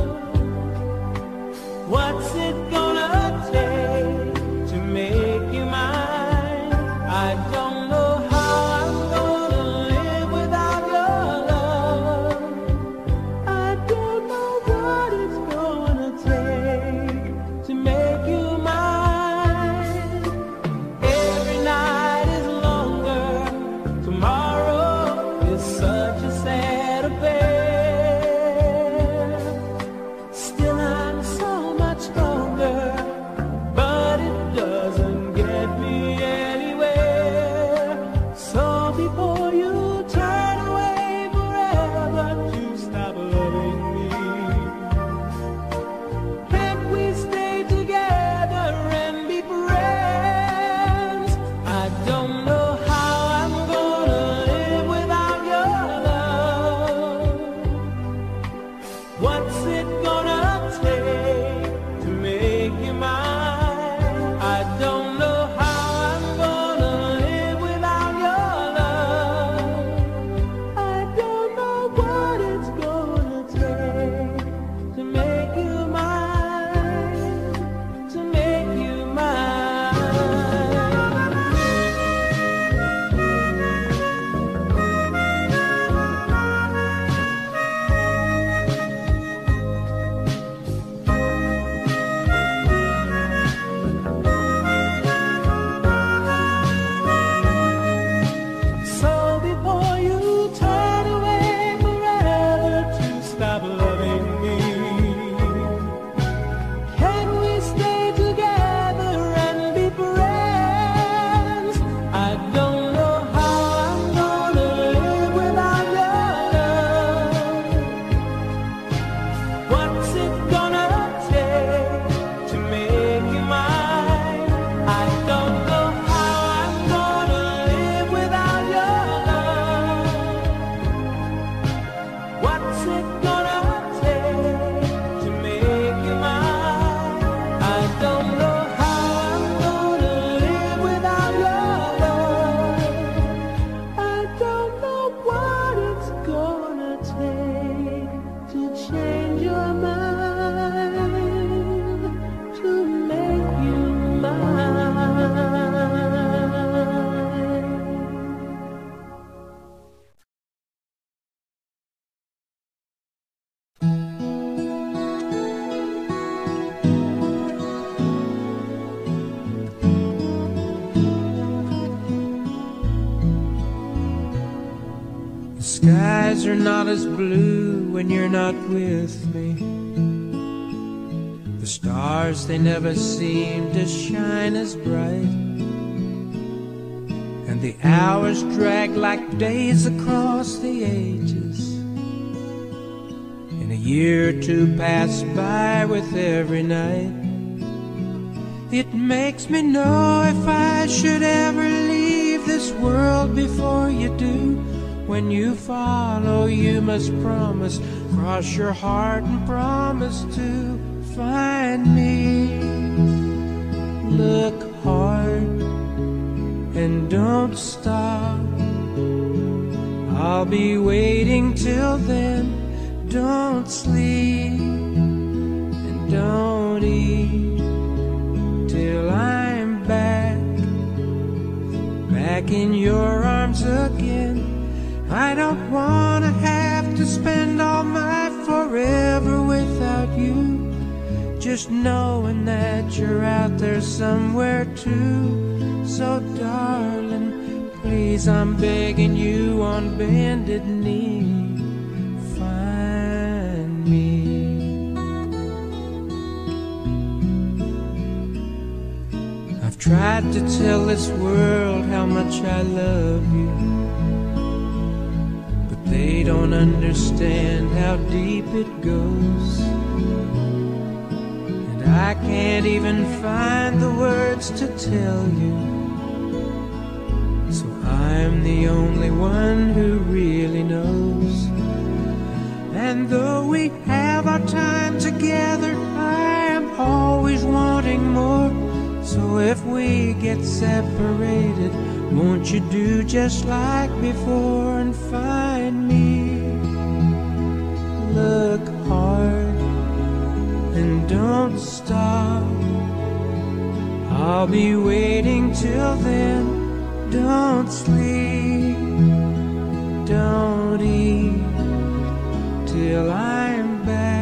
What's it gonna take to make you mine? I don't know how I'm gonna live without your love. I don't know what it's gonna take to make you mine. Every night is longer, tomorrow is such a sad affair. Still I'm so much stronger skies are not as blue when you're not with me. The stars, they never seem to shine as bright, and the hours drag like days across the ages, and a year or two pass by with every night. It makes me know if I should ever leave this world before you do. When you follow, you must promise, cross your heart and promise to find me. Look hard and don't stop. I'll be waiting till then. Don't sleep and don't eat till I'm back in your arms again. I don't wanna have to spend all my forever without you. Just knowing that you're out there somewhere too. So darling, please, I'm begging you on bended knee, find me. I've tried to tell this world how much I love you, but they don't understand how deep it goes. And I can't even find the words to tell you, so I'm the only one who really knows. And though we have our time together, I am always wanting more. So if we get separated, won't you do just like before and find me? Look hard and don't stop. I'll be waiting till then. Don't sleep, don't eat till I'm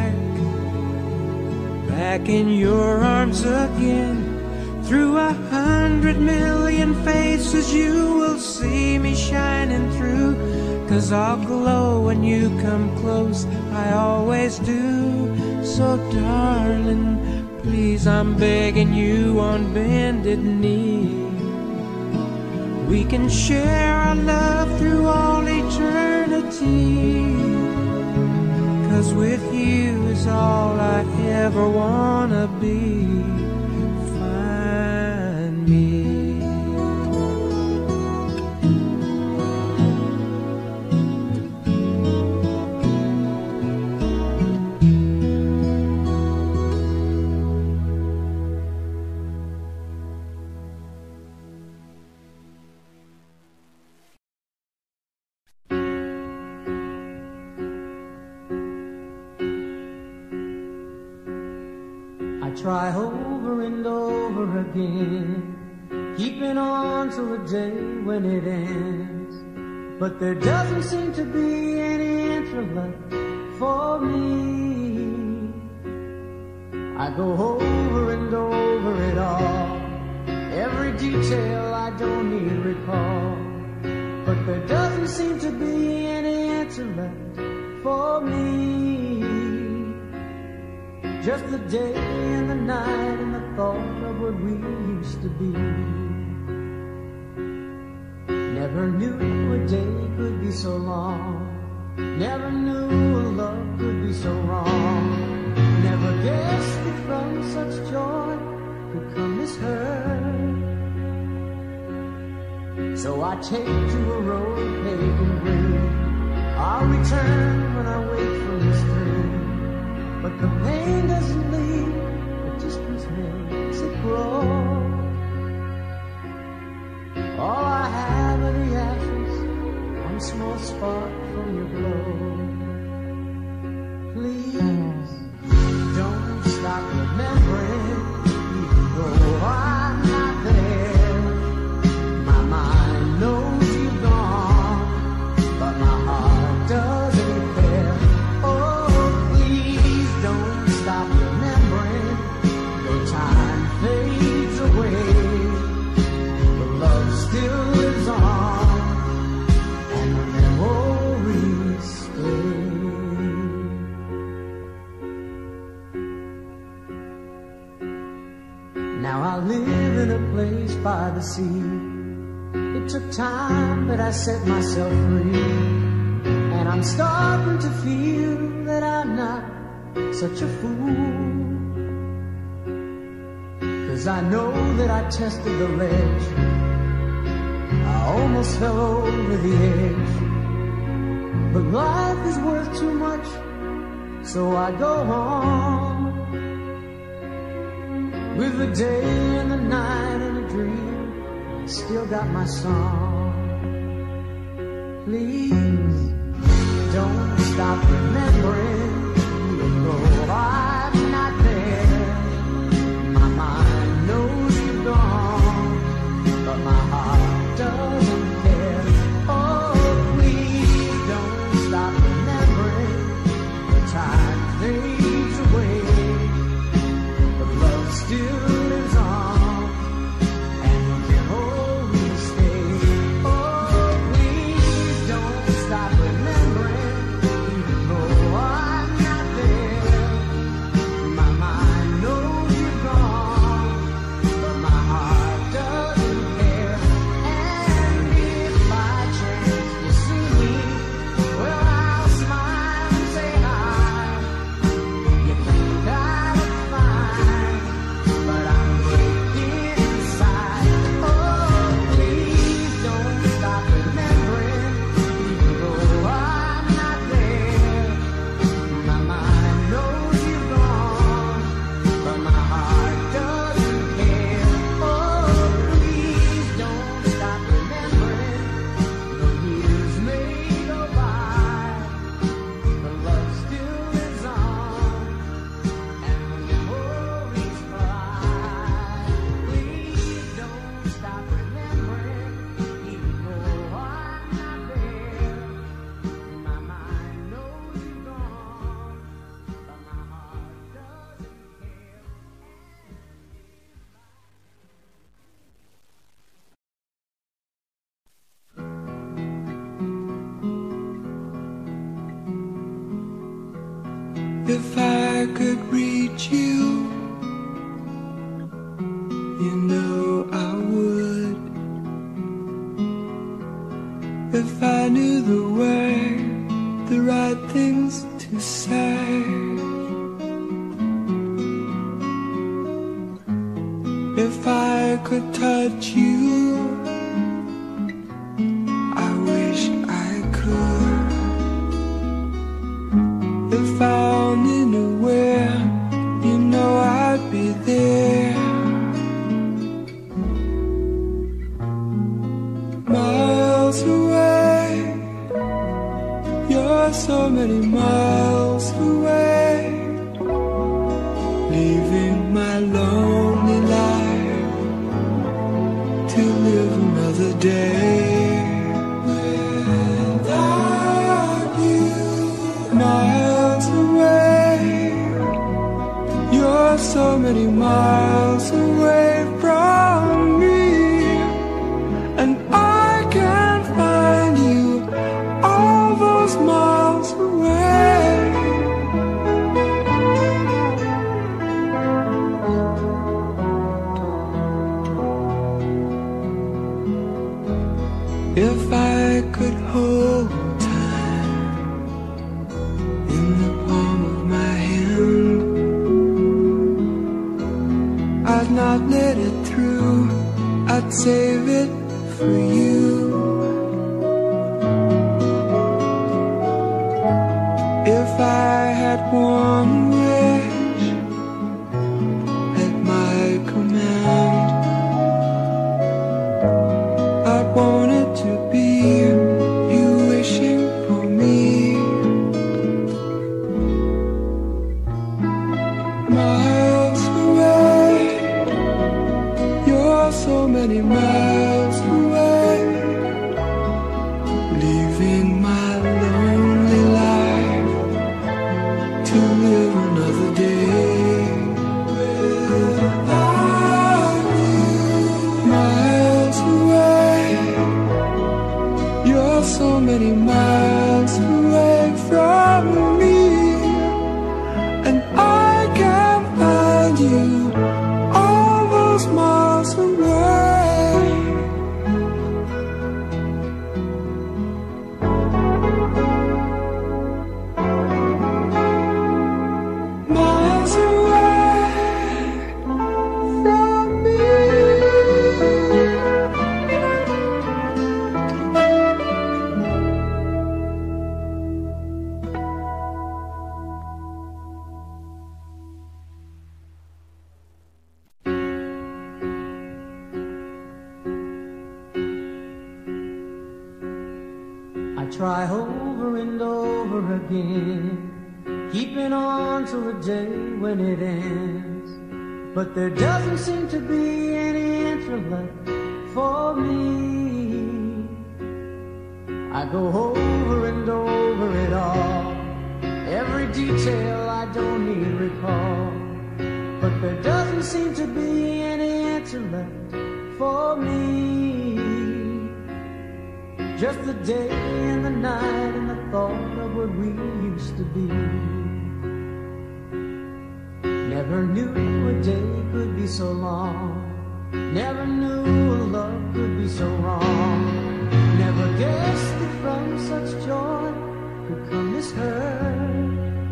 back in your arms again. Through 100 million faces you will see me shining through. 'Cause I'll glow when you come close, I always do. So darling, please, I'm begging you on bended knee. We can share our love through all eternity. 'Cause with you is all I ever wanna be. Try over and over again, keeping on to a day when it ends. But there doesn't seem to be any answer left for me. I go over and over it all, every detail I don't need recall. But there doesn't seem to be any answer left for me. Just the day and the night and the thought of what we used to be. Never knew a day could be so long. Never knew a love could be so wrong. Never guessed that from such joy could come this hurt. So I take to a road paved in green. I'll return when I wake from this dream. But the pain doesn't leave, the distance makes it grow. All I have are the ashes, one small spark from your glow. Please, don't stop remembering, even though I'm not there. My mind knows you've gone, but my heart doesn't care. Oh, please don't stop remembering. Now I live in a place by the sea. It took time, but I set myself free. And I'm starting to feel that I'm not such a fool. 'Cause I know that I tested the ledge. I almost fell over the edge. But life is worth too much, so I go on. With the day and the night and a dream, I still got my song. Please don't stop remembering, even though I'm not there. My mind knows you're gone, but my heart doesn't care. Oh, please don't stop remembering. The time fades away, but love still lives on, and we can always stay. Oh, please don't stop remembering, even though I'm not there. My mind knows you're gone, but my heart doesn't care. And if by chance you see me, well, I'll smile and say hi. You think I look fine, but I'm breaking inside. Oh, please don't stop remembering, even though I'm not there. My mind knows you're gone, but my heart doesn't care. Oh, please don't stop remembering. The years may go by, but love still lives on, and we can always fly. Please don't stop remembering, even though I'm not there. My mind knows you're gone, but my heart doesn't care. If I could reach you, you know I would. If I knew the way, the right things to say. If I could touch you, I wish I could. If I only knew where, you know I'd be there. Miles away, you're so many miles away, leaving my lonely life to live another day. Without you, miles away, you're so many miles away from me, and I can't find you all those miles away. If I could hold time in the palm of my hand, I'd not let it through, I'd save it for you. If I had one wish at my command, I'd want it to be you wishing for me. Miles away, you're so many miles away, leaving my lonely life to live try over and over again, keeping on till the day when it ends. But there doesn't seem to be any answer left for me. I go over and over it all, every detail I don't need recall. But there doesn't seem to be any answer left for me. Just the day and the night and the thought of what we used to be. Never knew a day could be so long, never knew a love could be so wrong. Never guessed that from such joy could come this hurt.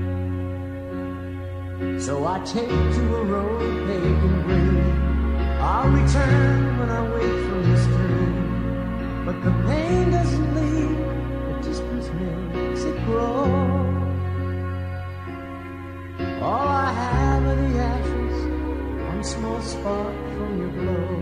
So I take to a road paved in green, I'll return when I wake from this dream. But the pain doesn't leave, the distance makes it grow. All I have are the ashes, one small spark from your glow.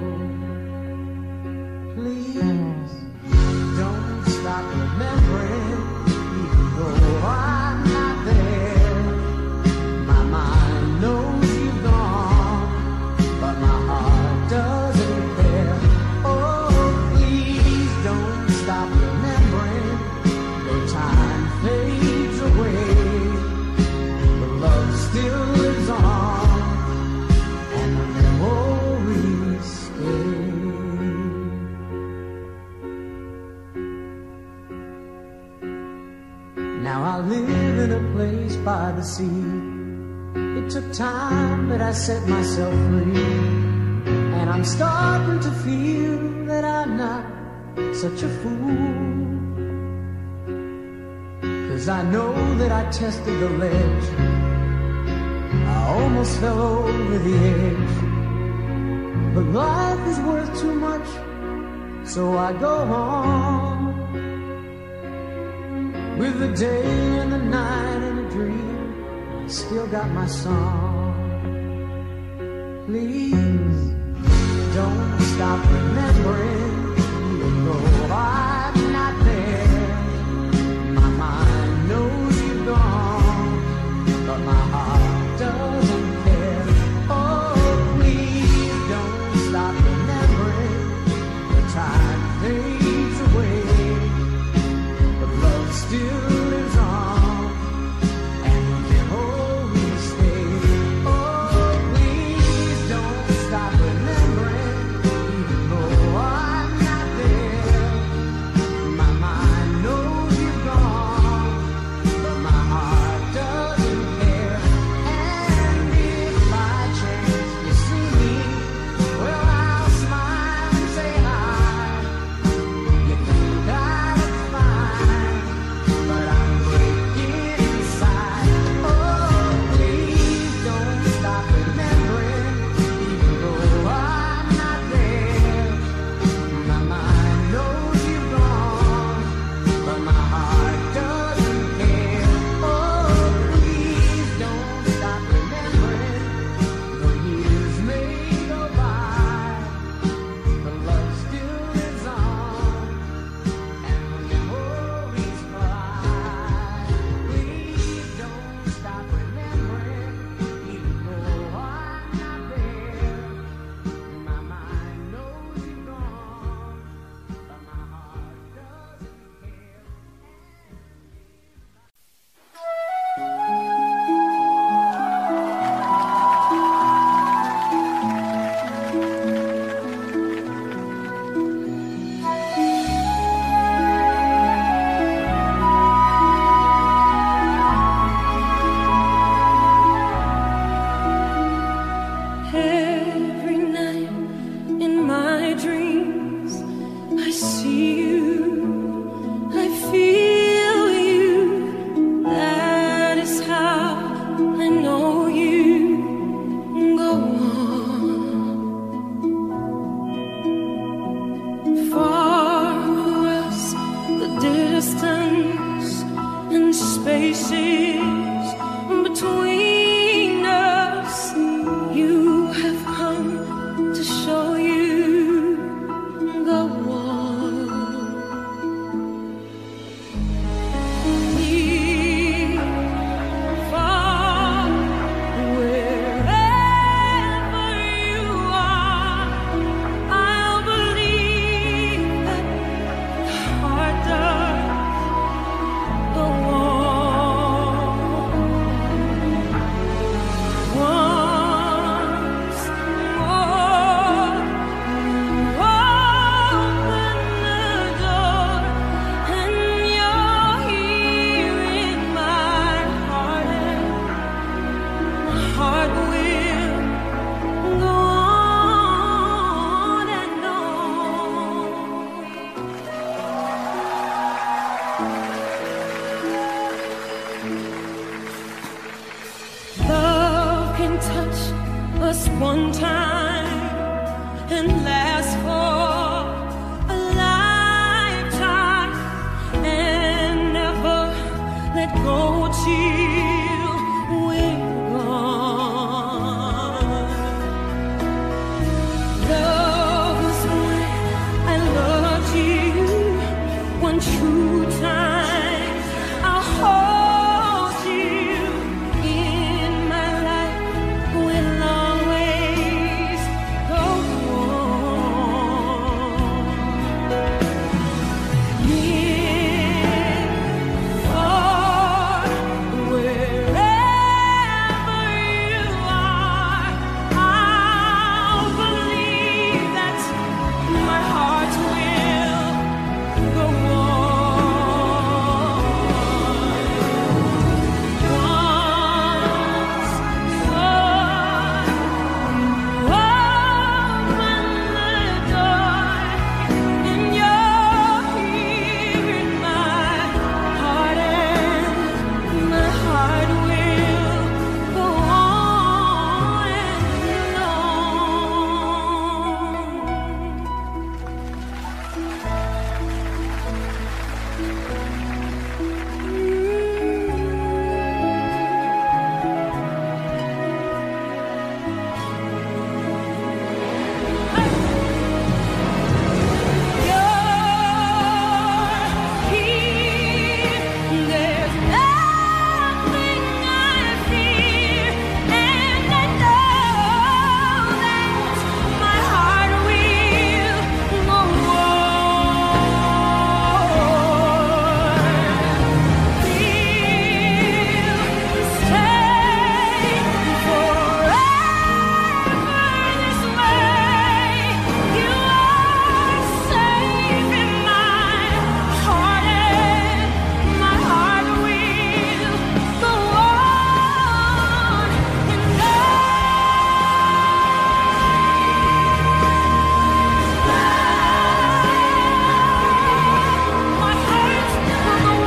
Please don't stop remembering, even though I'm not there. My mind knows you've gone, but my heart doesn't care. Oh, please don't stop remembering, though time fades away. The love still lives on, and the memories stay. Now I live in a place by the sea. It took time, but I set myself free. And I'm starting to feel that I'm not such a fool. 'Cause I know that I tested the ledge, I almost fell over the edge. But life is worth too much, so I go on. With the day and the night and the dream, I still got my song. Please don't stop remembering, even though I'm not there. My mind knows you're gone, but my heart doesn't care. Oh, please don't stop remembering, the time fades away. Love still lives on, and the memories stay. Oh, please don't stop remembering, even though I'm long time and last for a lifetime and never let go till we're gone. Love was when I loved you one true time. I'll hold you in my life. Will always go on. Near, far, wherever you are, I'll believe that my heart will go on. Once thought, open the door, and you're here in my heart, and my heart will go on and there's nothing I fear, and I know that my heart will go on. We'll stay forever this way. You are safe in my heart, and my heart will go on and my heart will go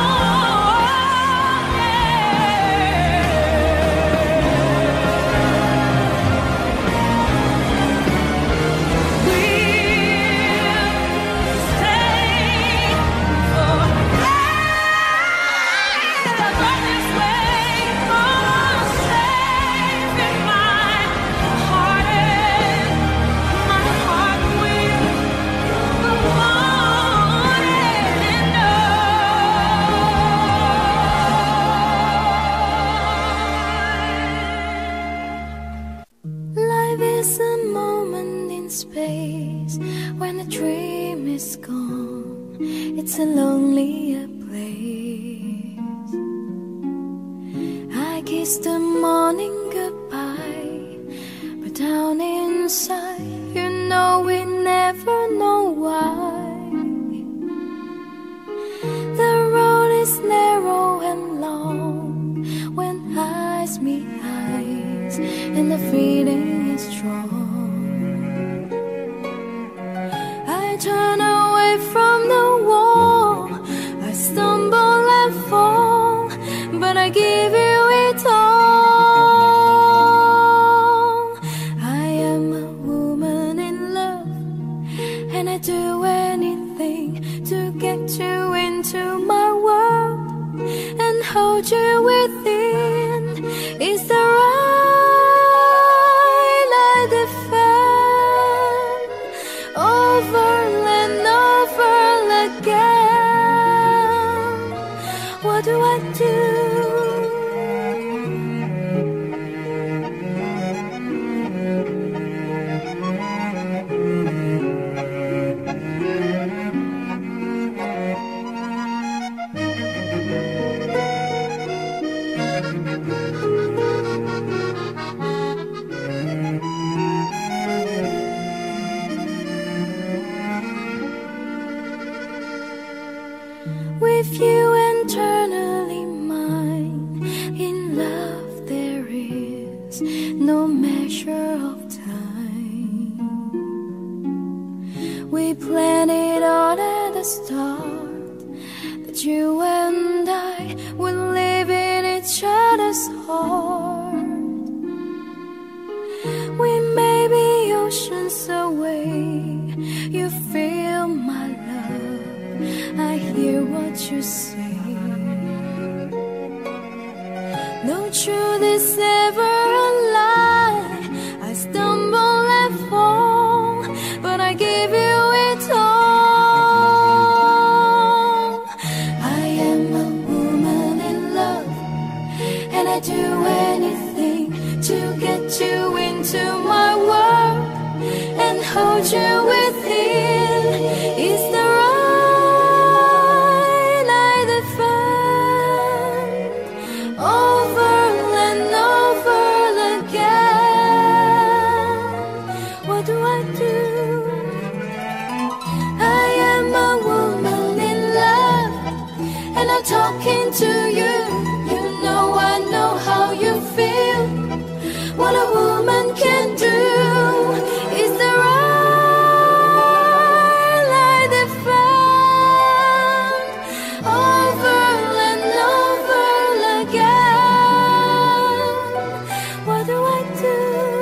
Life is a moment in space when a dream is gone. It's a lonelier place. I kiss the morning goodbye, but down inside, you know we never know why. The road is narrow and long when eyes meet eyes, and the feeling is strong. I turn away from the wall, I stumble and fall, but I give you it all. I am a woman in love, and I do anything to get you into my world and hold you within. Is the right I defend over and over again? What do I do? With you eternally mine, in love there is no measure of time. We planned it all at the start, that you and I would live in each other's heart. We you say. No truth is ever a lie. I stumble and fall, but I give you it all. I am a woman in love, and I do anything to get you into my world and hold you within. Is the right light that found over and over again? What do I do? I am a woman in love, and I'm talking to you. You know I know how you feel. What a woman can do is the right light that found over and over again. What do I do?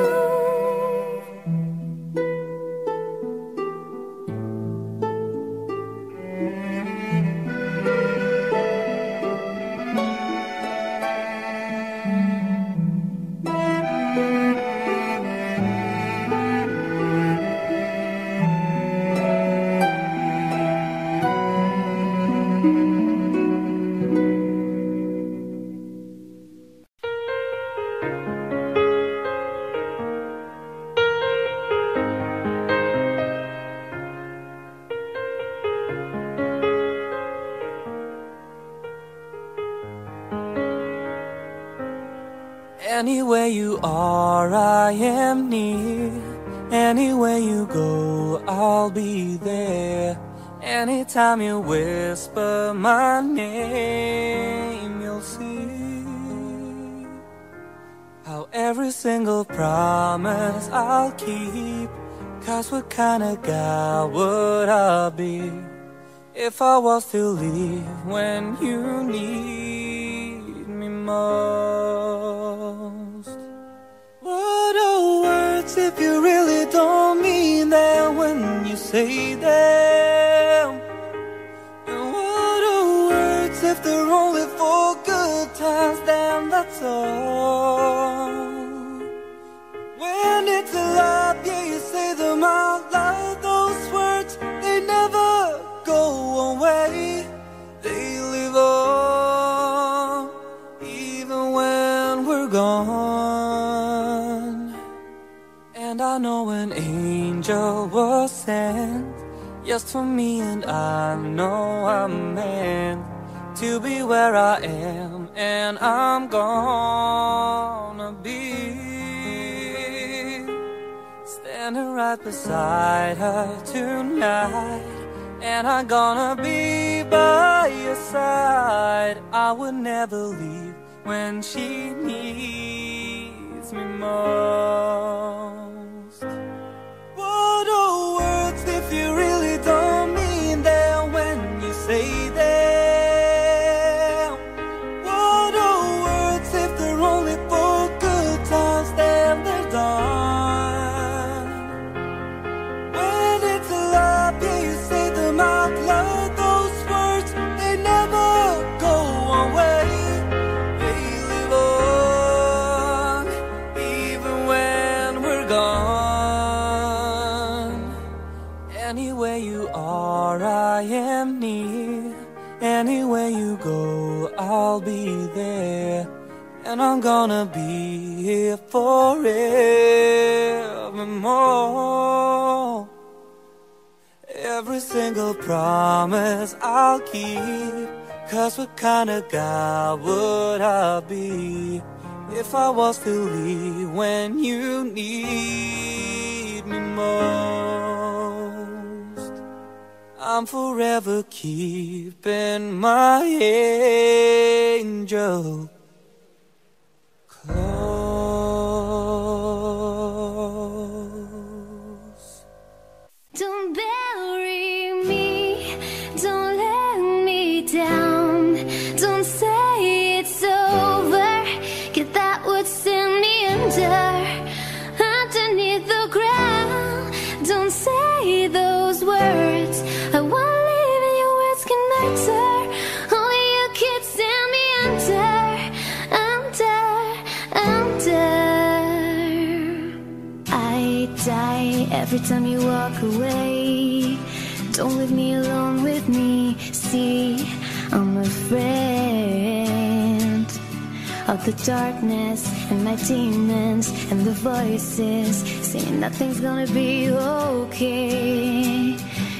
Anywhere you are, I am near. Anywhere you go, I'll be there. Anytime you whisper my name, you'll see how every single promise I'll keep. 'Cause what kind of guy would I be if I was to leave when you need me most? What are words if you really don't mean them when you say them? And what are words if they're only for good times? Then that's all. When it's a lie, yeah, you say them out loud. Those words, they never go away. They live on, even when we're gone. And I know an angel was sent just for me, and I know I'm meant to be where I am, and I'm gonna be standing right beside her tonight, and I'm gonna be by your side. I would never leave when she needs me most. What are words if you really don't mean them when you say them? What are words if they're only for good times? Then they're done. When it's a lie, yeah, you say them out loud. Those words, they never go away. They live on, even when we're gone. Anywhere you are, I am near. Anywhere you go, I'll be there. And I'm gonna be here forevermore. Every single promise I'll keep. 'Cause what kind of guy would I be if I was to leave when you need me most? I'm forever keeping my angel close. Don't bury me, don't let me down. Don't say it's over, 'cause that would send me underneath the ground. Don't say those words, I won't leave, and your words can matter. die every time you walk away. Don't leave me alone with me. See, I'm a friend of the darkness and my demons and the voices saying nothing's gonna be okay.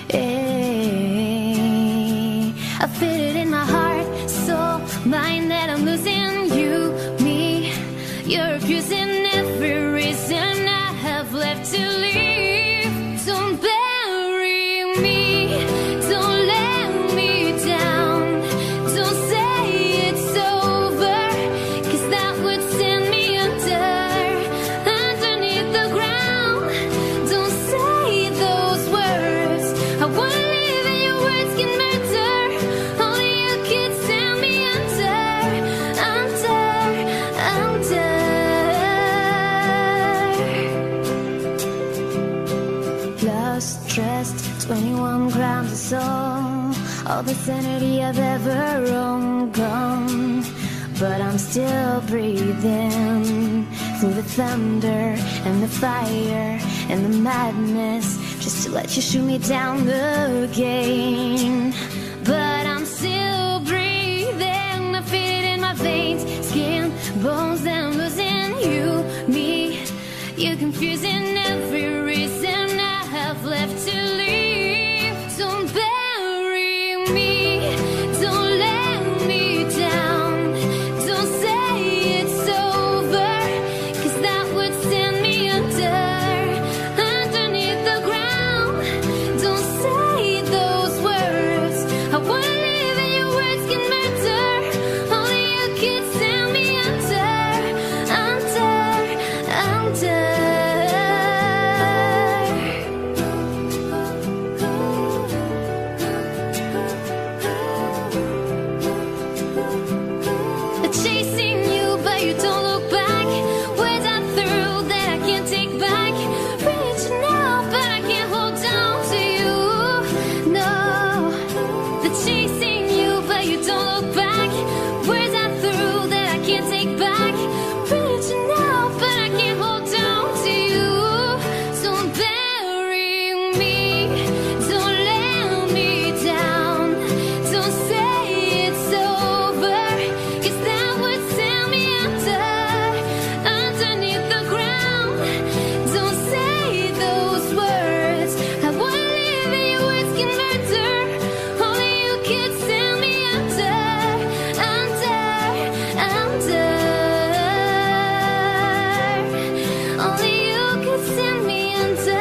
I feel it in my heart, soul, mind that I'm losing you, me. You're abusing every reason I have left to leave. Don't bury me, don't let me down. Don't say it's over, 'cause that would send me underneath the ground. Don't say those words, I wanna live and your words can murder. Only you could send me under. Lost, stressed, 21 grams of soul, all the sanity I've ever owned gone. But I'm still breathing through the thunder and the fire and the madness, just to let you shoot me down again. But I'm still breathing, I feel it in my veins, skin, bones, and I'm losing you, me. You're confusing every reason I have left to leave. Don't bury me, don't let me down. Don't say it's over, 'cause that would send me underneath the ground. Don't say those words, I wanna live and your words can murder. Only you could send me under. Chasing you, but you don't look back. Words I threw that I can't take back. Reaching out, but I can't hold on to you. No, the chasing you, but you don't look back. Words I threw that I can't take back. Reaching out, but I can't hold on to you. Don't bury me, don't let me down. Don't say it's over, 'cause that would send me underneath the ground. Don't say those words, I wanna live and your words can murder. Only you could send me under. Only you could send me under.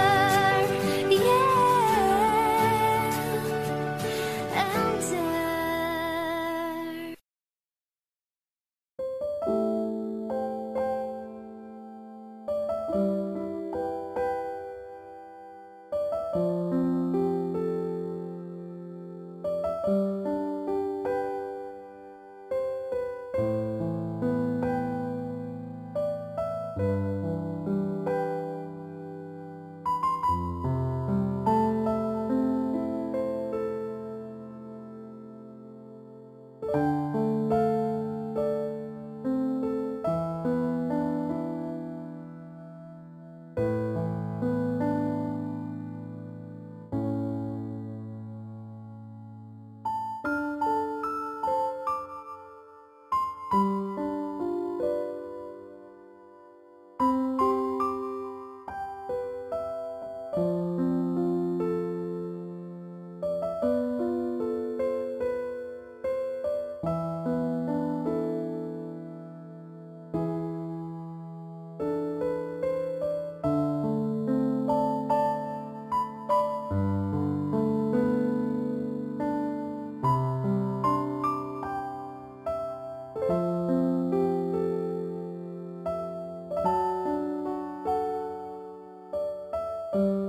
Yeah, under. you.